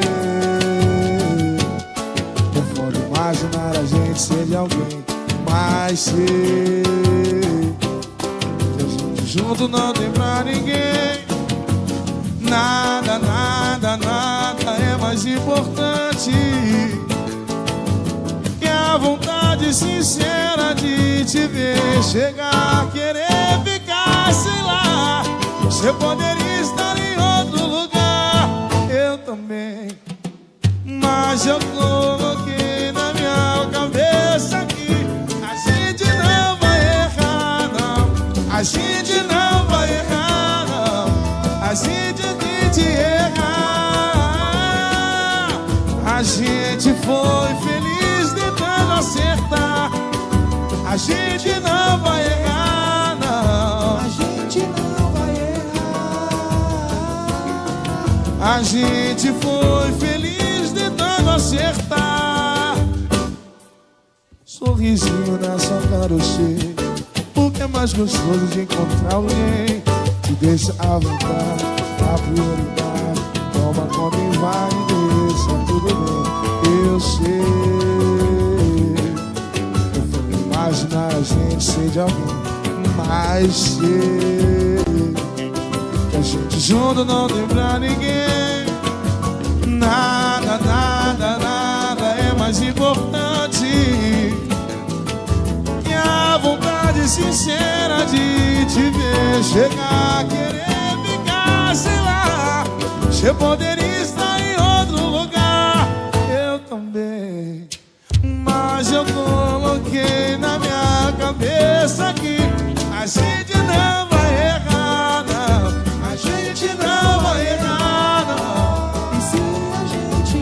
não pode imaginar a gente ser de alguém, mas sei que a gente junto não tem pra ninguém. Nada, nada, nada é mais importante que a vontade sincera de te ver chegar, querer ficar, sei lá. Você poderia estar em outro lugar, eu também, mas eu coloquei na minha cabeça que a gente não vai errar, não. A gente não vai errar, não. A gente tem que errar. A gente foi feliz tentando acertar. A gente não vai errar, não. A gente não vai errar. A gente foi feliz tentando acertar. sorrisinho na sua cara eu sei. O que é mais gostoso de encontrar alguém que deixa à vontade, a prioridade, toma conta e vai e deixa tudo bem. Eu sei, eu vou imaginar a gente ser de alguém, mas sei que a gente junto não tem pra ninguém. Nada, nada, nada é mais importante que a vontade sincera de te ver chegar a querer ficar, sei lá, você poderia estar em outro lugar. Eu também, mas eu coloquei na minha cabeça que a gente não vai errar, não. A gente não vai errar, não. E se a gente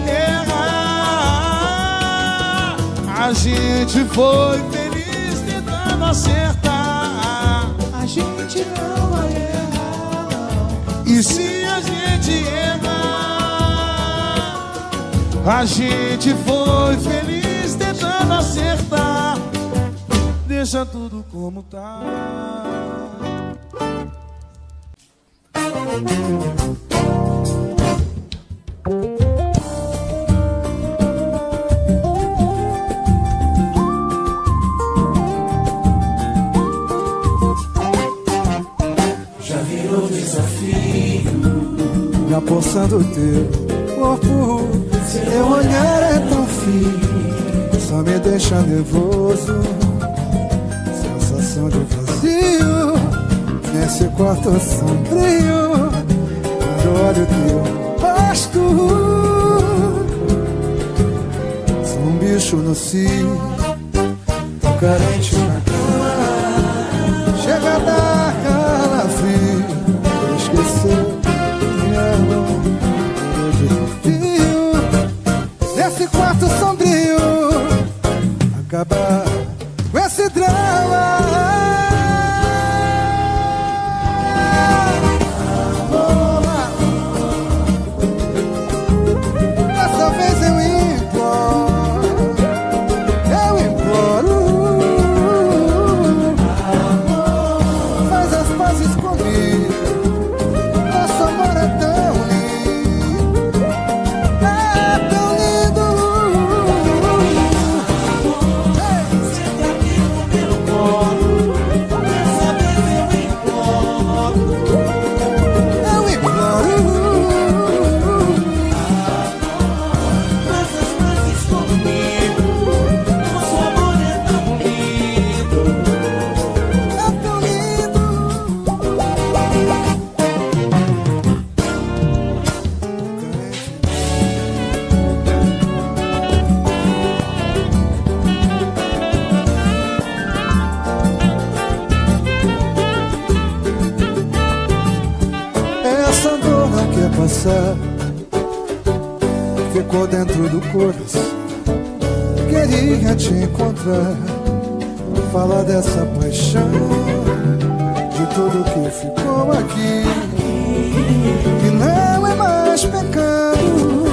errar, a gente foi feliz tentando acertar. A gente não vai errar, não. E se a gente errar, a gente foi feliz tentando acertar. Deixa tudo como tá. Já virou desafio, me apossando teu corpo. Seu olhar é tão frio, só me deixa nervoso. Sensação de vazio nesse quarto sombrio. Quando olho teu rosto, sou um bicho no cio, tão carente na cama. Chega a dar calafrio, esqueceu minha mão. Desafio nesse quarto sombrio, acabar com esse drama. Dessa vez eu imploro, eu imploro. Faz as pazes comigo, nosso amor é tão lindo, é tão lindo. senta aqui no meu colo. Dessa vez eu imploro. Eu imploro. Faz as pazes comigo, nosso amor é tão lindo. É tão lindo. Essa dor não quer passar, ficou dentro do coração. Queria te encontrar, falar dessa paixão, de tudo que ficou aqui, que não é mais pecado.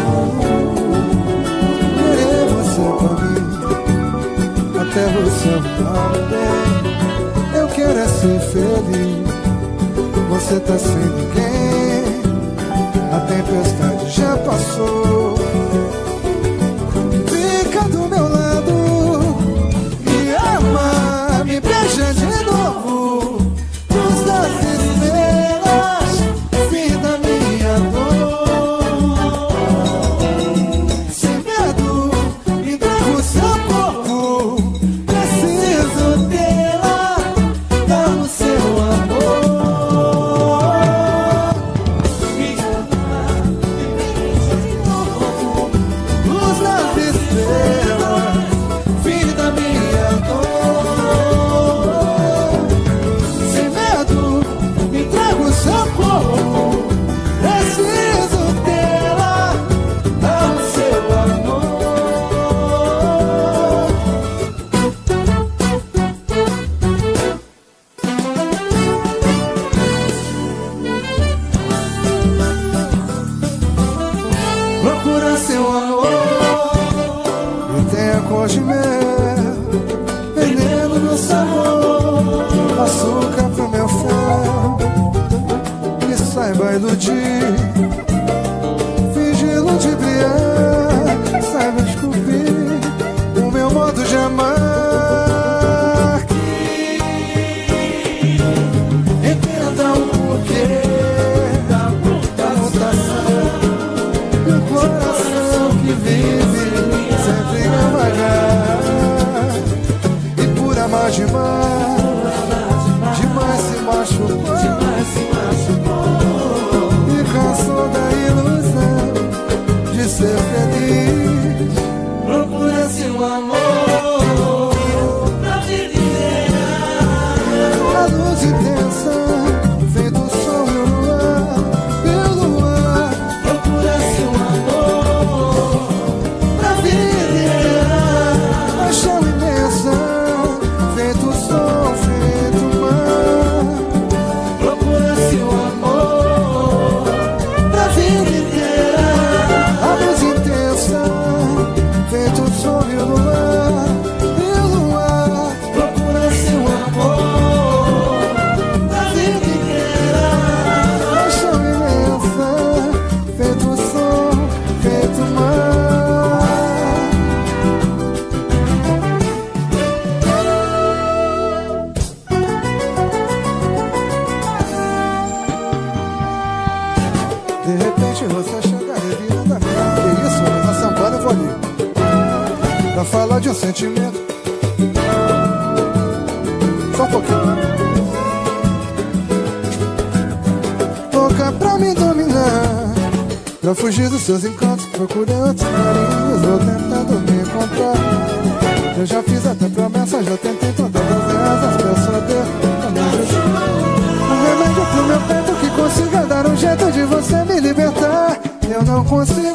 Querer você pra mim, até você arrumar bem. Eu quero é ser feliz, você tá sem ninguém, a tempestade já passou. Fica do meu lado, me ama, me beija de novo. Luz das estrelas, fim da minha dor. Sem medo, me entrega o seu corpo. Preciso dela, dá o seu amor. Luz nas estrelas, fim da minha dor. Sem medo, me entrega o seu corpo. Preciso dela, dá o seu amor. Procura seu amor e tenha cor de mel, veneno no sabor, açúcar pro meu fel. E saiba iludir, fingir ludibriar, saiba esculpir o meu modo de amar. Entenda o porquê da mutação, e o coração que vive sempre devagar. E por amar demais, demais se machucar. luz intensa, feito sol e o luar, e o luar procura seu amor pra vida inteira. Paixão imensa, feito sol, feito mar, procura seu amor pra vida inteira. A luz intensa, feito sol e o luar, e o luar procura seu amor pra vida inteira. Paixão imensa, feito sol, feito mar. De repente você chega revirando a vida. Que isso, mas na sambada eu vou ali pra falar de um sentimento. Só um pouquinho. Louca pra me dominar, pra fugir dos seus encantos, procurei outros carinhos, vou tentando me encontrar. Eu já fiz até promessa, já tentei tantas vezes pra saber um remédio pro meu peito que consiga dar um jeito de você me libertar. Eu não consigo.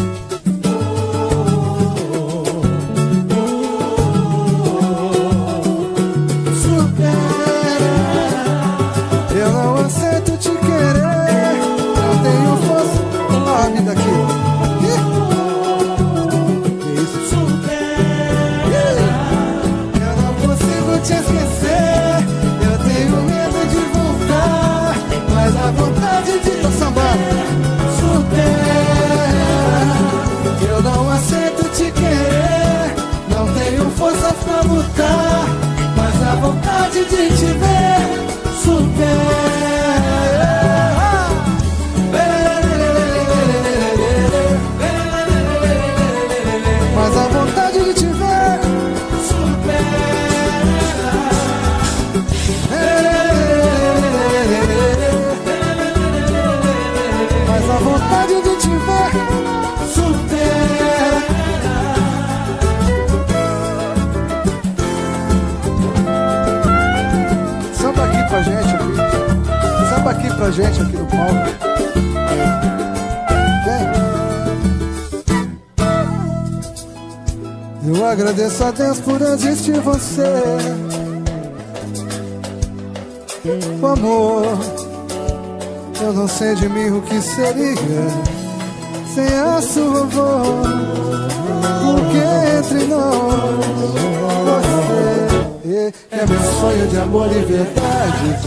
Eu não aceito te querer, não tenho força. Ah, me daqui. Que isso? Eu não consigo te esquecer. Eu tenho medo de voltar, mas a vontade de tô sambando. Eu não aceito te querer, não tenho força pra lutar, mas a vontade de te ver mas a vontade de te ver mas a vontade de te ver samba aqui pra gente aqui. Samba aqui pra gente aqui no palco. Vem. Eu agradeço a Deus por existir você. O amor, eu não sei de mim o que seria sem a sua voz. Porque entre nós você é meu sonho de amor e verdade.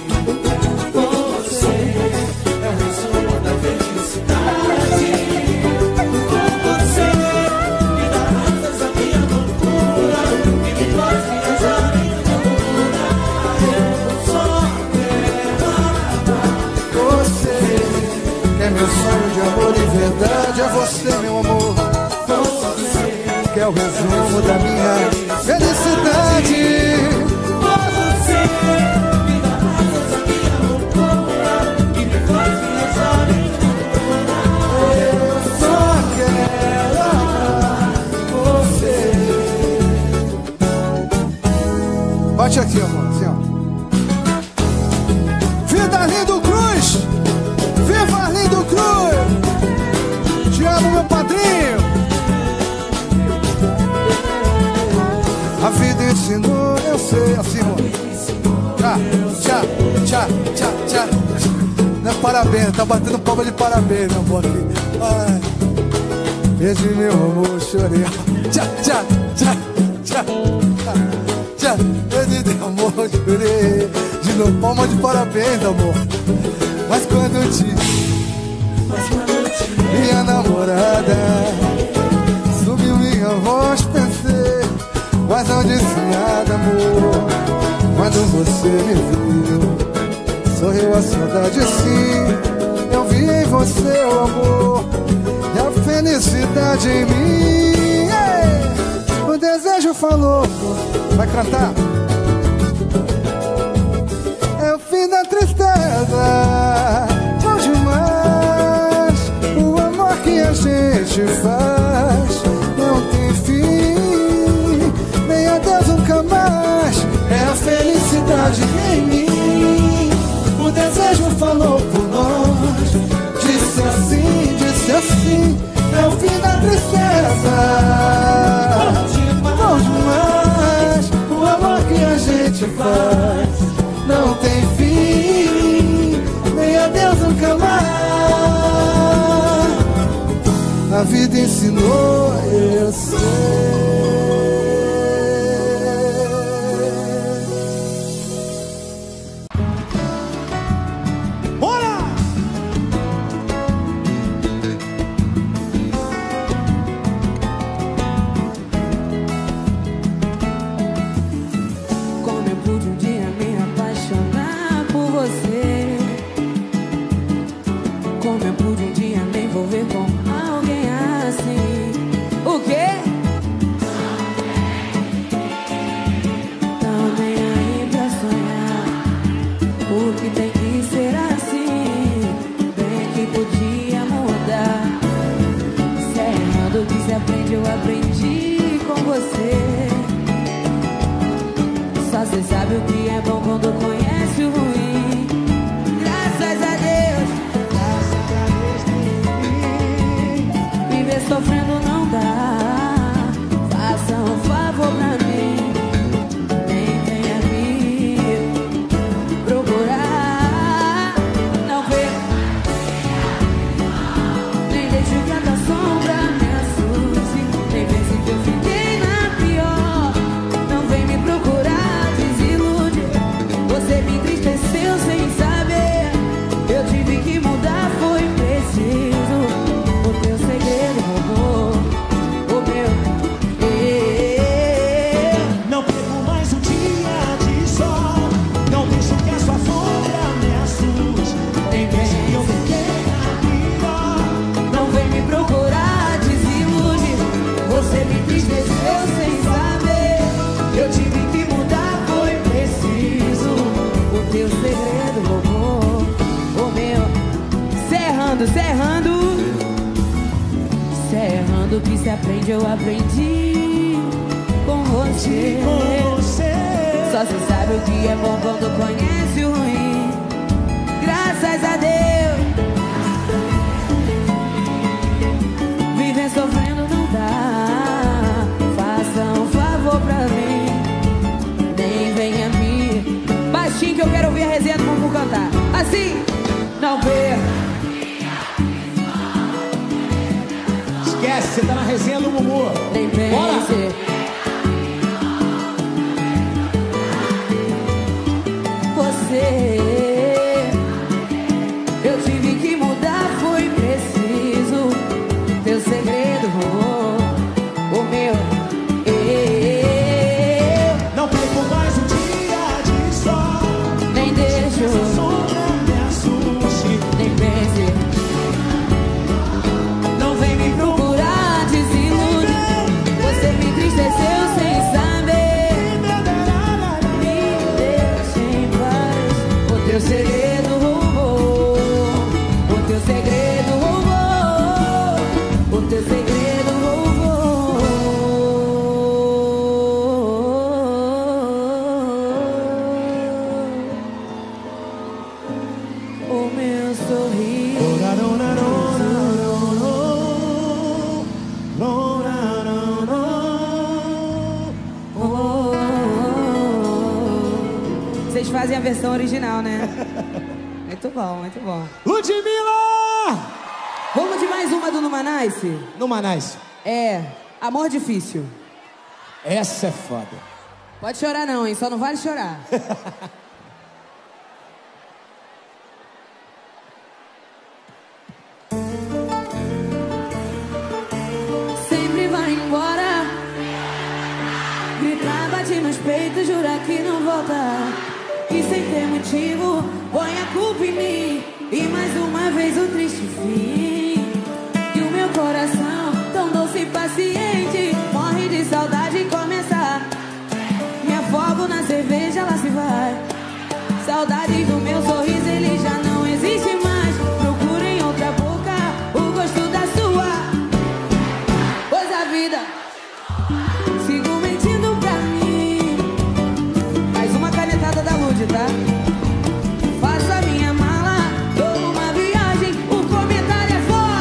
Você é meu sonho da felicidade. Você me dá asas à minha loucura e me faz viajar em loucura. Eu só quero amar você. É meu sonho de amor e verdade. É você, meu amor. Você que é o resumo da minha felicidade. Você me dá asas à minha loucura e me faz viajar em loucura. Eu só quero amar você. Bate aqui, amor, assim, ó. Vida Lindo Cruz! Viva Lindo Cruz! Te amo, meu padrinho! A vida ensinou, eu sei, assim, mano. Tchá, tchá, tchá, tchá, tchá. Não é parabéns, tá batendo palma de parabéns, meu amor aqui. Ai, perdi meu amor, chorei. Tchá, tchá, tchá, tchá, tchá. Perdi meu amor, chorei. De novo, palma de parabéns, amor. Mas quando eu te... minha namorada subiu minha voz, pensei, mas não disse nada, amor. Quando você me viu, sorriu a saudade, sim. Eu vi em você o amor e a felicidade em mim. Ei! O desejo falou. Vai cantar? É o fim da tristeza. Bom demais. O amor que a gente faz não tem fim, nem adeus nunca mais. É a felicidade em mim. vida ensinou, eu sei. Eu aprendi com você. Só cê sabe o que é bom quando conhece o ruim. Graças a Deus, graças a Deus, viver sofrendo não dá. Faça um favor pra mim, nem venha me procurar. Não vê, nem deixe que a tua sombra me assuste. Nem pense que eu fiquei na pior. Não vem me procurar, desilude. Você me entristeceu sem saber. Eu tive que mudar, foi preciso. O teu segredo roubou o meu. Eu não pego mais um dia de sol. Não deixo que a sua sombra me assuste. Nem pense que eu fiquei na pior. Não vem me procurar, desilude. Você me entristeceu sem saber. Eu tive que mudar, foi preciso. O teu segredo roubou o meu. Cerrando, cerrando, cerrando, que se aprende, eu aprendi com você. Com você. Só se sabe o que é bom quando conhece o ruim. Graças a Deus, viver sofrendo não dá. Faça um favor pra mim, nem venha me. Baixinho que eu quero ouvir a resenha do Mumu cantar. Assim, não vê. Esquece, você tá na resenha do Mumu. Nem pense. Você, eu tive que mudar, foi preciso. Teu segredo roubou o meu. Eu não pego mais um dia de sol. nem deixo, Essa sombra me assuste. nem pense. Não vem me procurar, desilude. Você me entristeceu sem saber. Me deixa em paz. O teu segredo roubou. O teu segredo roubou. O teu segredo roubou o meu sorriso. Vocês fazem a versão original, né? Muito bom, muito bom. Ludmilla! Vamos de mais uma do Numanice? No Manais. É, Amor Difícil. Essa é foda. Pode chorar não, hein? Só não vale chorar. Sempre vai embora. Gritar, bate nos peitos, jurar que não volta. E sem ter motivo, põe a culpa em mim. E mais uma vez o triste fim. E o meu coração, tão doce e paciente, morre de saudade e começa. Me afogo na cerveja, ela se vai. Saudade do meu sorriso, ele já não existe mais. Procura em outra boca o gosto da sua. Pois a vida sigo mentindo pra mim. Mais uma canetada da Lud, tá? Faço a minha mala, dou uma viagem. O comentário é forte.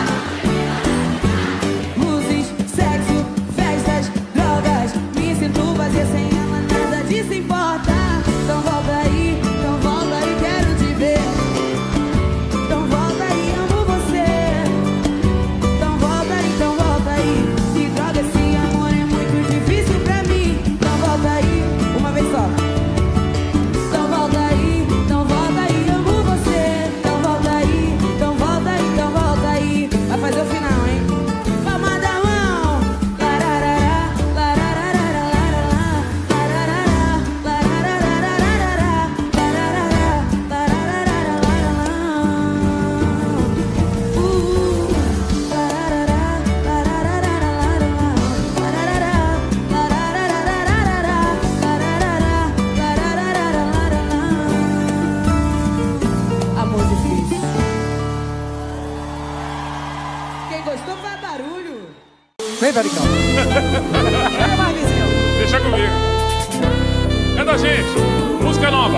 Gostou? Faz barulho. Vem, Pericão. Deixa comigo. É da gente. Música nova.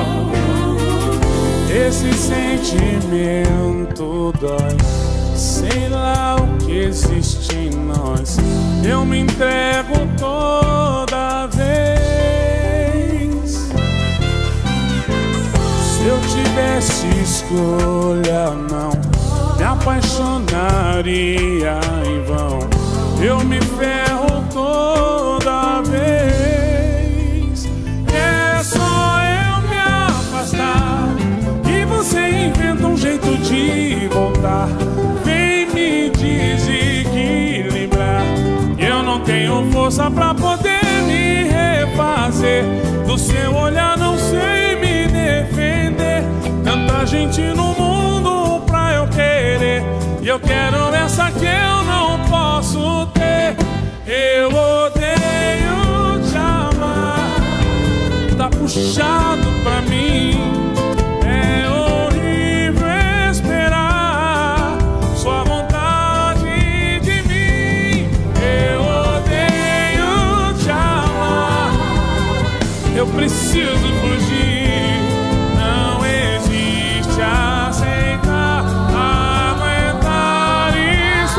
Esse sentimento dói. Sei lá o que existe em nós. Eu me entrego toda vez. Se eu tivesse escolha, não me apaixonaria em vão. Eu me ferro toda vez. É só eu me afastar e você inventa um jeito de voltar. Vem me desequilibrar. Eu não tenho força pra poder me refazer. Do seu olhar não sei me defender. Tanta gente no mundo pra eu querer, e eu quero essa que eu não posso ter. Eu odeio te amar. Tá puxado pra mim. É horrível esperar sua vontade de mim. Eu odeio te amar. Eu preciso fugir. Não existe aceitar, aguentar isso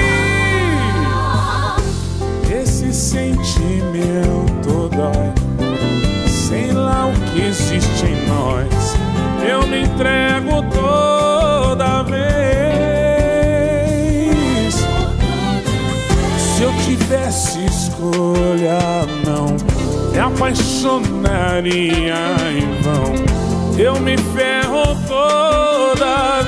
aqui. Esse sentimento dói. Sei lá o que existe em nós. Eu me entrego toda vez. Se eu tivesse escolha, não me apaixonaria em vão. Eu me ferro toda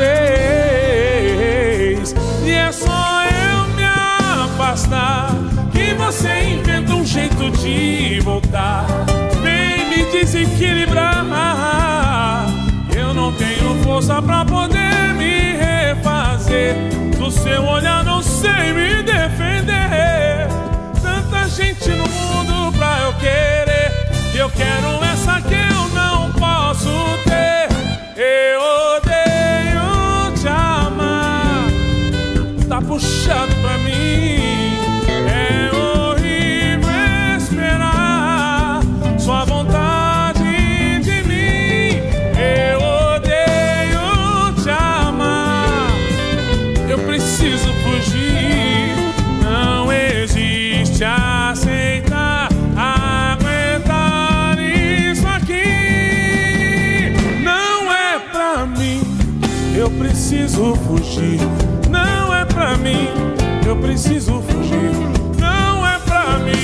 vez. E é só eu me afastar que você inventa um jeito de voltar. Vem me desequilibrar. Eu não tenho força pra poder me refazer. Do seu olhar não sei me defender. Tanta gente no mundo pra eu querer, e eu quero essa que eu não posso ter. Eu odeio te amar. Tá puxado pra mim. É horrível esperar sua vontade de mim. Eu odeio te amar. Eu preciso fugir. Não existe aceitar, aguentar isso aqui. Não é pra mim. Eu preciso fugir. Não é pra mim. Eu preciso fugir. Não é pra mim.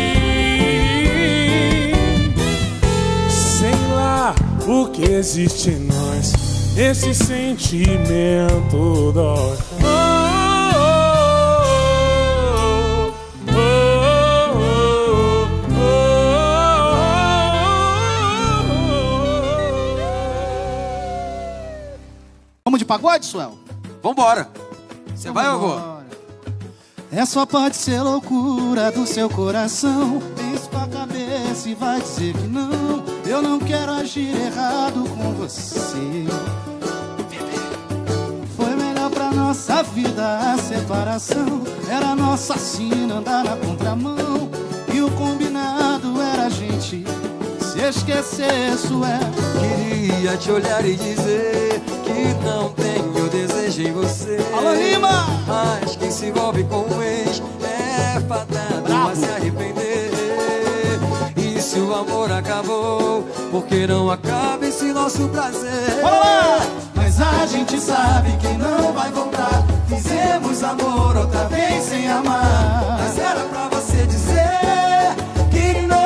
Sei lá o que existe em nós. Esse sentimento dói. Oh, oh, oh, oh, oh. Vamos de pagode, Suel? Vambora. Você vai ou eu vou? É só pode ser loucura do seu coração. Pensa com a cabeça e vai dizer que não. Eu não quero agir errado com você. Foi melhor pra nossa vida a separação. Era nossa sina andar na contramão. E o combinado era a gente se esquecer, Suel. Queria te olhar e dizer que não tenho desejo em você. Alô, Lima! Mas quem se envolve com um ex é fadado a se arrepender. E se o amor acabou, por que não acaba esse nosso prazer? Olá! Mas a gente sabe que não vai voltar. Fizemos amor outra vez sem amar. Mas era pra você dizer que não.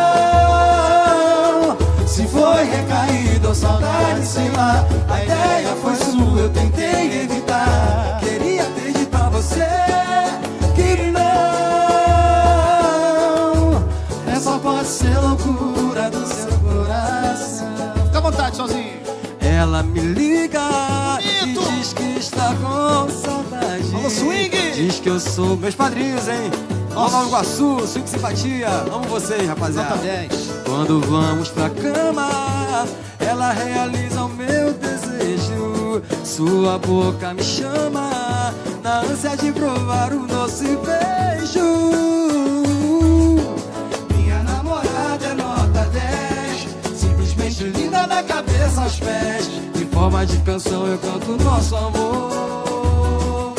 Se foi recaído ou saudade, sei lá. A ideia foi sua, eu tentei evitar. Queria ter dito pra você que não. É só pode ser loucura do seu coração. Fica à vontade, sozinho. Ela me liga e diz que está com saudade. Alô, swing! Diz que eu sou meus padrinhos, hein? Nova Iguaçu, swing simpatia. Amo vocês, rapaziada. Quando vamos pra cama, ela realiza o meu desejo. Sua boca me chama na ânsia de provar o doce beijo. Minha namorada é nota dez, simplesmente linda da cabeça aos pés. Em forma de canção eu canto nosso amor.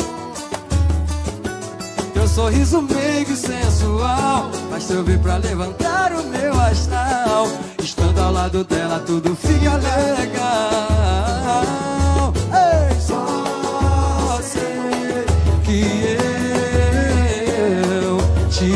Teu sorriso meigo e sensual basta eu vir pra levantar o meu astral. Estando ao lado dela tudo fica legal. Ei, só sei que eu te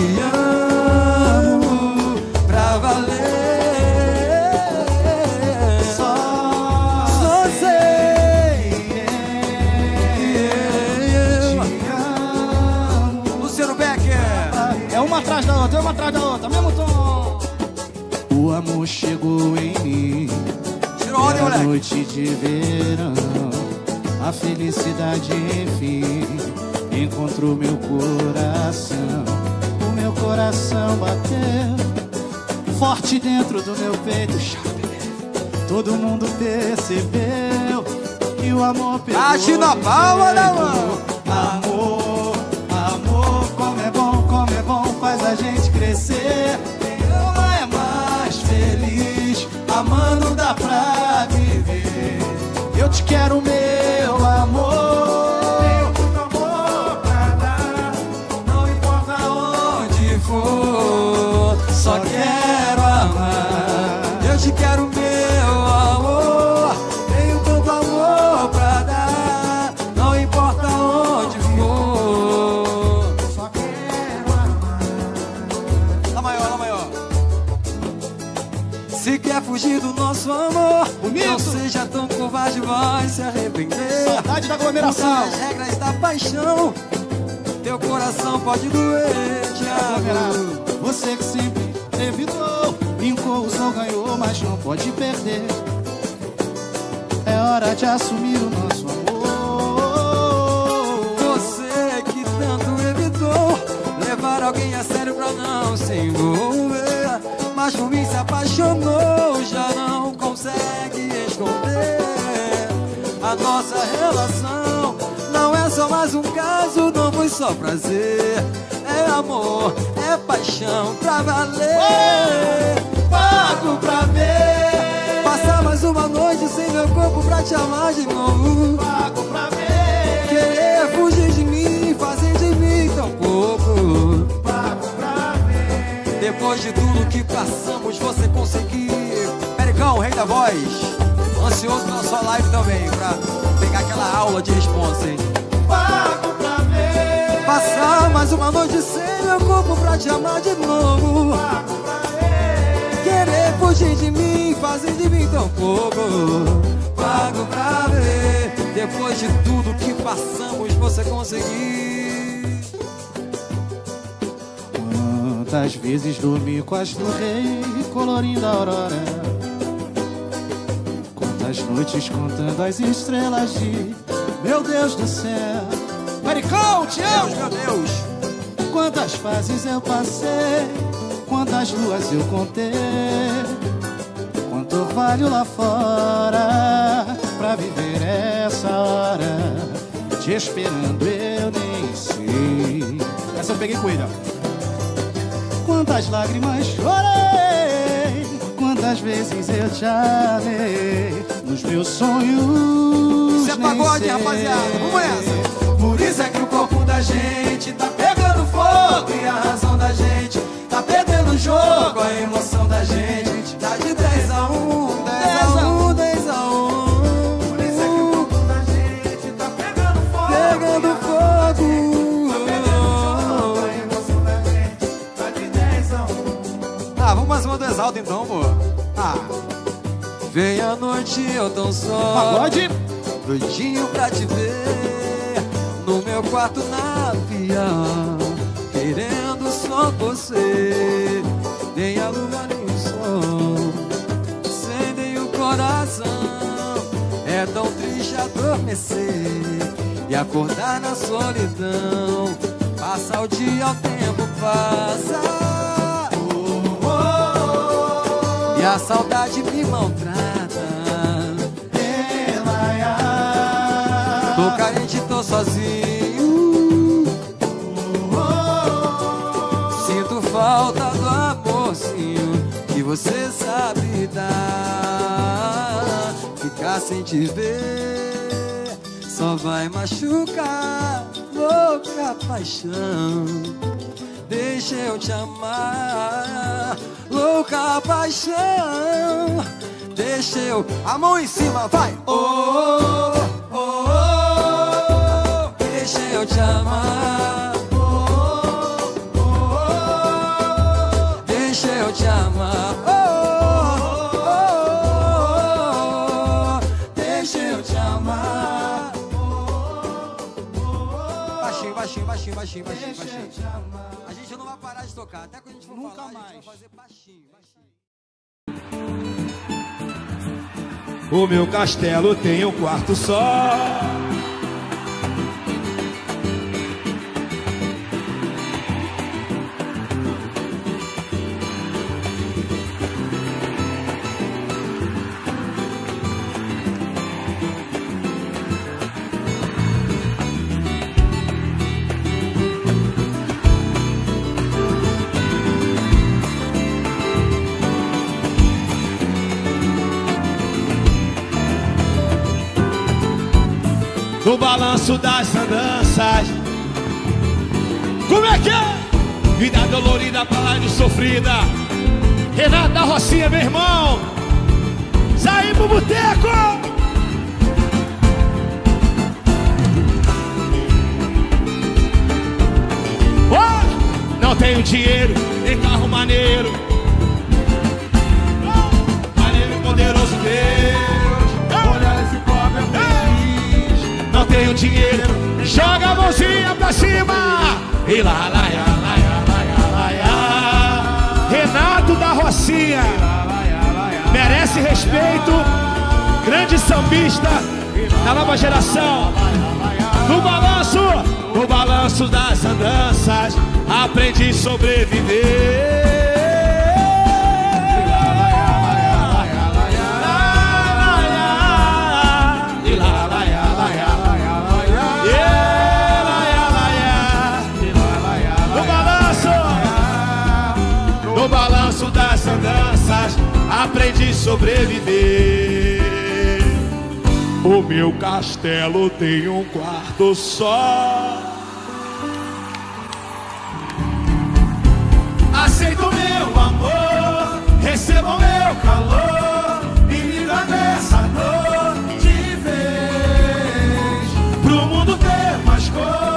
amo pra valer. Só, só sei que eu te amo. Luciano Becker. É uma atrás da outra, é uma atrás da outra, mesmo tom. O amor chegou em mim. Tirou é a noite de verão. A felicidade enfim encontrou meu coração. O meu coração bateu forte dentro do meu peito. Todo mundo percebeu que o amor pegou. Bate na palma da mão. Amor, amor, como é bom, como é bom, faz a gente crescer. Quem ama é mais feliz, amando dá pra viver. Eu te quero, meu amor. Tenho muito amor pra dar, não importa onde for, só quero amar. Eu te quero, meu amor. Tenho tanto amor pra dar, não importa onde for, só quero amar. Lá maior, lá maior. Se quer fugir do nosso amor, bonito, não seja tão covarde, vai se arrepender. Saudade da aglomeração. As regras da paixão, teu coração pode doer, Thiago. Você que sempre evitou, brincou, usou, ganhou, mas não pode perder. É hora de assumir o nosso amor. Você que tanto evitou levar alguém a sério pra não se envolver, mas por mim se apaixonou, já não consegue esconder. A nossa relação não é só mais um caso, não foi só prazer. É amor, é paixão pra valer. Pago pra ver, passar mais uma noite sem meu corpo pra te amar de novo. Pago pra ver, querer fugir de mim, fazer de mim tão pouco. pago pra ver. Depois de tudo que passamos, você conseguir. Pericão, rei da voz, ansioso pela sua live também, pra pegar aquela aula de responsa, hein? Pago pra ver, Passar mais uma noite sem meu corpo pra te amar de novo. pago pra ver. Querer fugir de mim, fazer de mim tão pouco. Pago pra ver. Depois de tudo que passamos, você conseguir. Quantas vezes dormi com as do rei, colorindo a aurora. Quantas noites contando as estrelas de meu Deus do céu. Maricão, te amo! Meu Deus! Quantas fases eu passei, quantas luas eu contei, quanto orvalho lá fora pra viver essa hora, te esperando eu nem sei. Essa eu peguei com ele, ó. Quantas lágrimas chorei, quantas vezes eu te amei, nos meus sonhos. Isso é pagode, rapaziada, vamos essa! Por isso é que o corpo da gente tá pegando fogo e a razão da gente tá perdendo o jogo. A emoção da gente tá de dez a um, dez a um, dez a um. Por isso é que o corpo da gente tá pegando fogo, Pegando fogo. tá perdendo o jogo. A emoção da gente tá de dez a um. Ah, vamos mais uma do Exalto então, pô. Ah. Vem a noite, eu tão só. Pagode. Doidinho pra te ver no meu quarto na pia, querendo só você. Nem a lua nem o sol acendem o coração. É tão triste adormecer e acordar na solidão. Passa o dia, o tempo passa, oh, oh, oh, e a saudade me maltrata. Ela Tô carente, tô sozinho. Sinto falta do amorzinho que você sabe dar. Ficar sem te ver só vai machucar. Louca paixão, deixa eu te amar. Louca paixão, deixa eu... A mão em cima, vai! Oh, oh, oh, oh, deixa eu te amar. Oh, oh, oh, deixa eu te amar. Oh, oh, oh, deixa eu te amar. Baixinho, baixinho, baixinho, baixinho, baixinho, baixinho. A gente não vai parar de tocar. Até quando a gente for Nunca falar, mais. a gente vai fazer baixinho, baixinho. O meu castelo tem um quarto só. No balanço das andanças. Como é que é? Vida dolorida pra lá de sofrida. Renato da Rocinha, meu irmão. Saí pro boteco. Oh! Não tenho dinheiro, nem carro maneiro. Oh! Maneiro e poderoso Deus. Olha esse pobre feliz. Não tenho dinheiro, joga a mãozinha pra cima. E lá, lá, lá, lá, lá, lá, lá. Renato da Rocinha merece respeito. Grande sambista da nova geração. No balanço, no balanço das andanças, aprendi a sobreviver. No balanço das andanças, aprendi a sobreviver. O meu castelo tem um quarto só. Aceita o meu amor, receba o meu calor, me livra dessa dor de vez, pro mundo ter mais cor.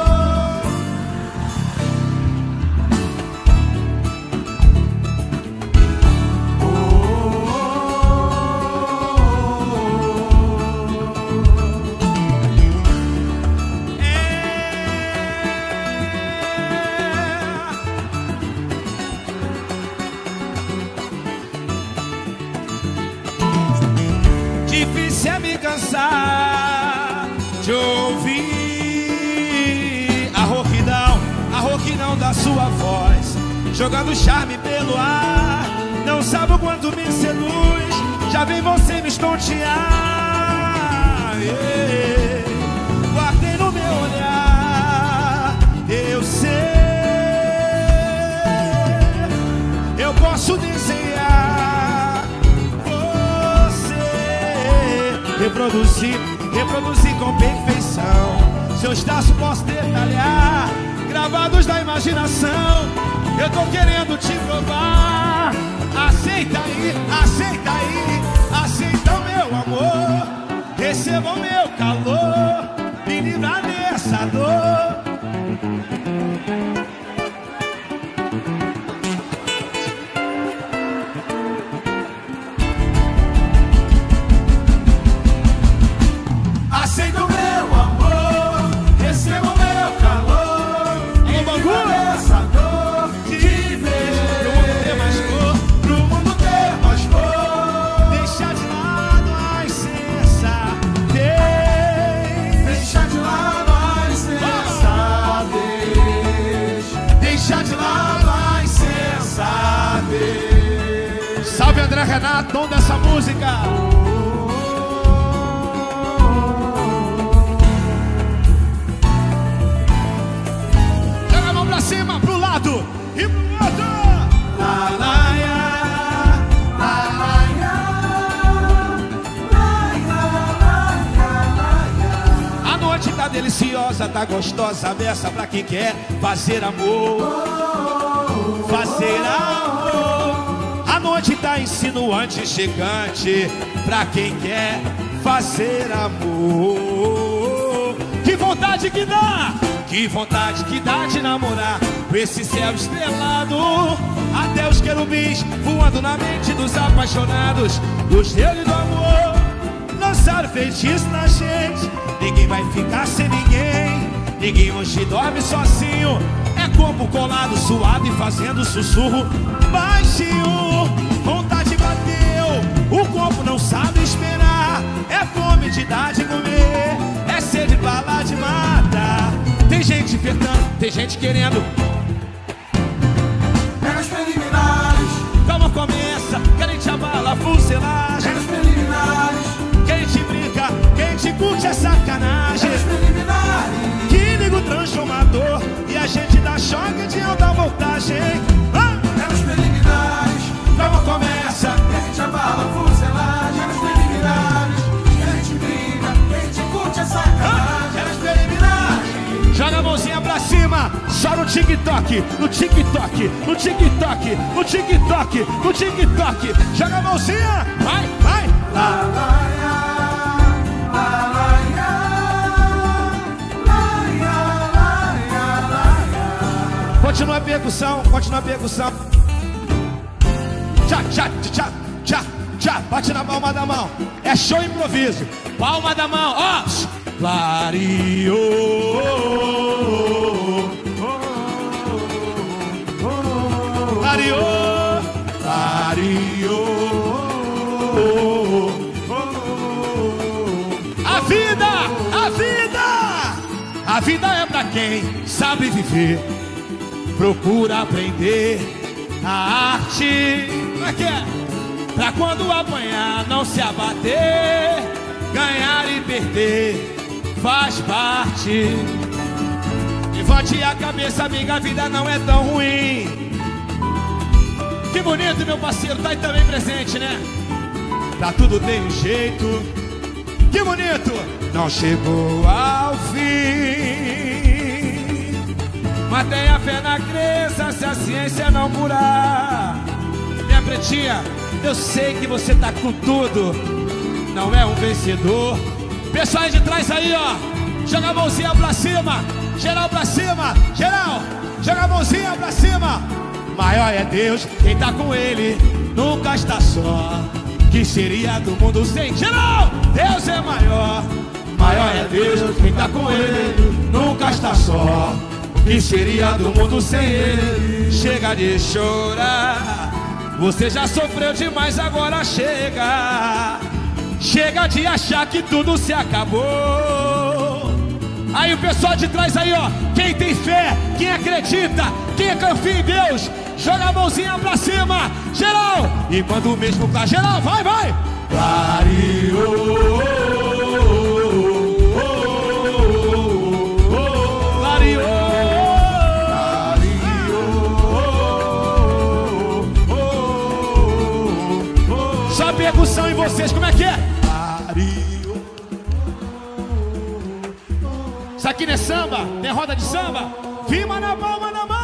Difícil é me cansar de ouvir a rouquidão, a rouquidão da sua voz, jogando charme pelo ar. Não sabe o quanto me seduz, já vem você me estontear. Yeah. Guardei no meu olhar, eu sei, eu posso desenhar reproduzir, reproduzir com perfeição. Seus traços posso detalhar, gravados da imaginação. Eu tô querendo te provar. Aceita aí, aceita aí, aceita o meu amor, receba o meu calor, me livra dessa dor. Aceita o meu amor, receba o meu calor, me livra dessa dor de ver. Pro mundo ter mais cor, pro mundo ter mais cor. Deixa de lado a insensatez, deixa de lado a insensatez, deixa de lado a insensatez. Salve André Renato, dono dessa música. deliciosa, tá gostosa, beça pra quem quer fazer amor. Fazer amor. A noite tá insinuante, chegante pra quem quer fazer amor. Que vontade que dá, que vontade que dá de namorar com esse céu estrelado. Até os querubins voando na mente dos apaixonados. Os deuses do amor lançaram feitiço na gente. Ninguém vai ficar sem ninguém. Ninguém hoje dorme sozinho. É corpo colado, suave, fazendo sussurro baixinho. Vontade bateu, o corpo não sabe esperar. É fome de dar de comer, é sede pra lá de matar. Tem gente ofertando, tem gente querendo. Pega os preliminares. Calma, começa, quem te abala, fuselagem. Pega os preliminares. Quem te brinca, quem te curte é sacanagem. Pega os preliminares. Que liga o transformador e a gente dá choque de alta voltagem. Ah! Pega os preliminares. Calma, começa, quem te abala, fuselagem. Pega os preliminares. Quem te brinca, quem te curte é sacanagem. Pega os preliminares. Joga a mãozinha pra cima, só no TikTok, no TikTok, no TikTok, no TikTok, no TikTok. Joga a mãozinha, vai, vai. Lá, lá, lá, lá, lá, lá, lá, lá. Continua a percussão, continua a percussão. Tchá, tchá, tchá, tchá, tchá. Bate na palma da mão. É show improviso. Palma da mão, ó. Clareou. Clareou. Clareou. A vida, a vida. A vida é pra quem sabe viver. Procura aprender a arte. Como é que é? Pra quando apanhar não se abater. Ganhar e perder faz parte. Levante a cabeça, amiga, a vida não é tão ruim. Que bonito, meu parceiro, tá aí também presente, né? Pra tudo tem um jeito. Que bonito! Não chegou ao fim. Mas tenha fé na crença, se a ciência não curar. Minha pretinha, eu sei que você tá com tudo. Não é um vencedor. Pessoal de trás aí, ó. Joga a mãozinha pra cima. Geral pra cima. Geral, joga a mãozinha pra cima. Maior é Deus, quem tá com ele nunca está só. Que seria do mundo sem geral? Deus é maior. Maior é Deus, quem tá com ele nunca está só. Que seria do mundo sem ele? Chega de chorar. Você já sofreu demais, agora chega. Chega de achar que tudo se acabou. Aí o pessoal de trás aí, ó. Quem tem fé, quem acredita, quem confia em Deus, joga a mãozinha pra cima. Geral, e manda o mesmo pra geral, vai, vai. Clareou. Clareou. Só percussão em vocês, como é que é? Isso aqui não é samba, tem roda de samba. Firma na palma da mão.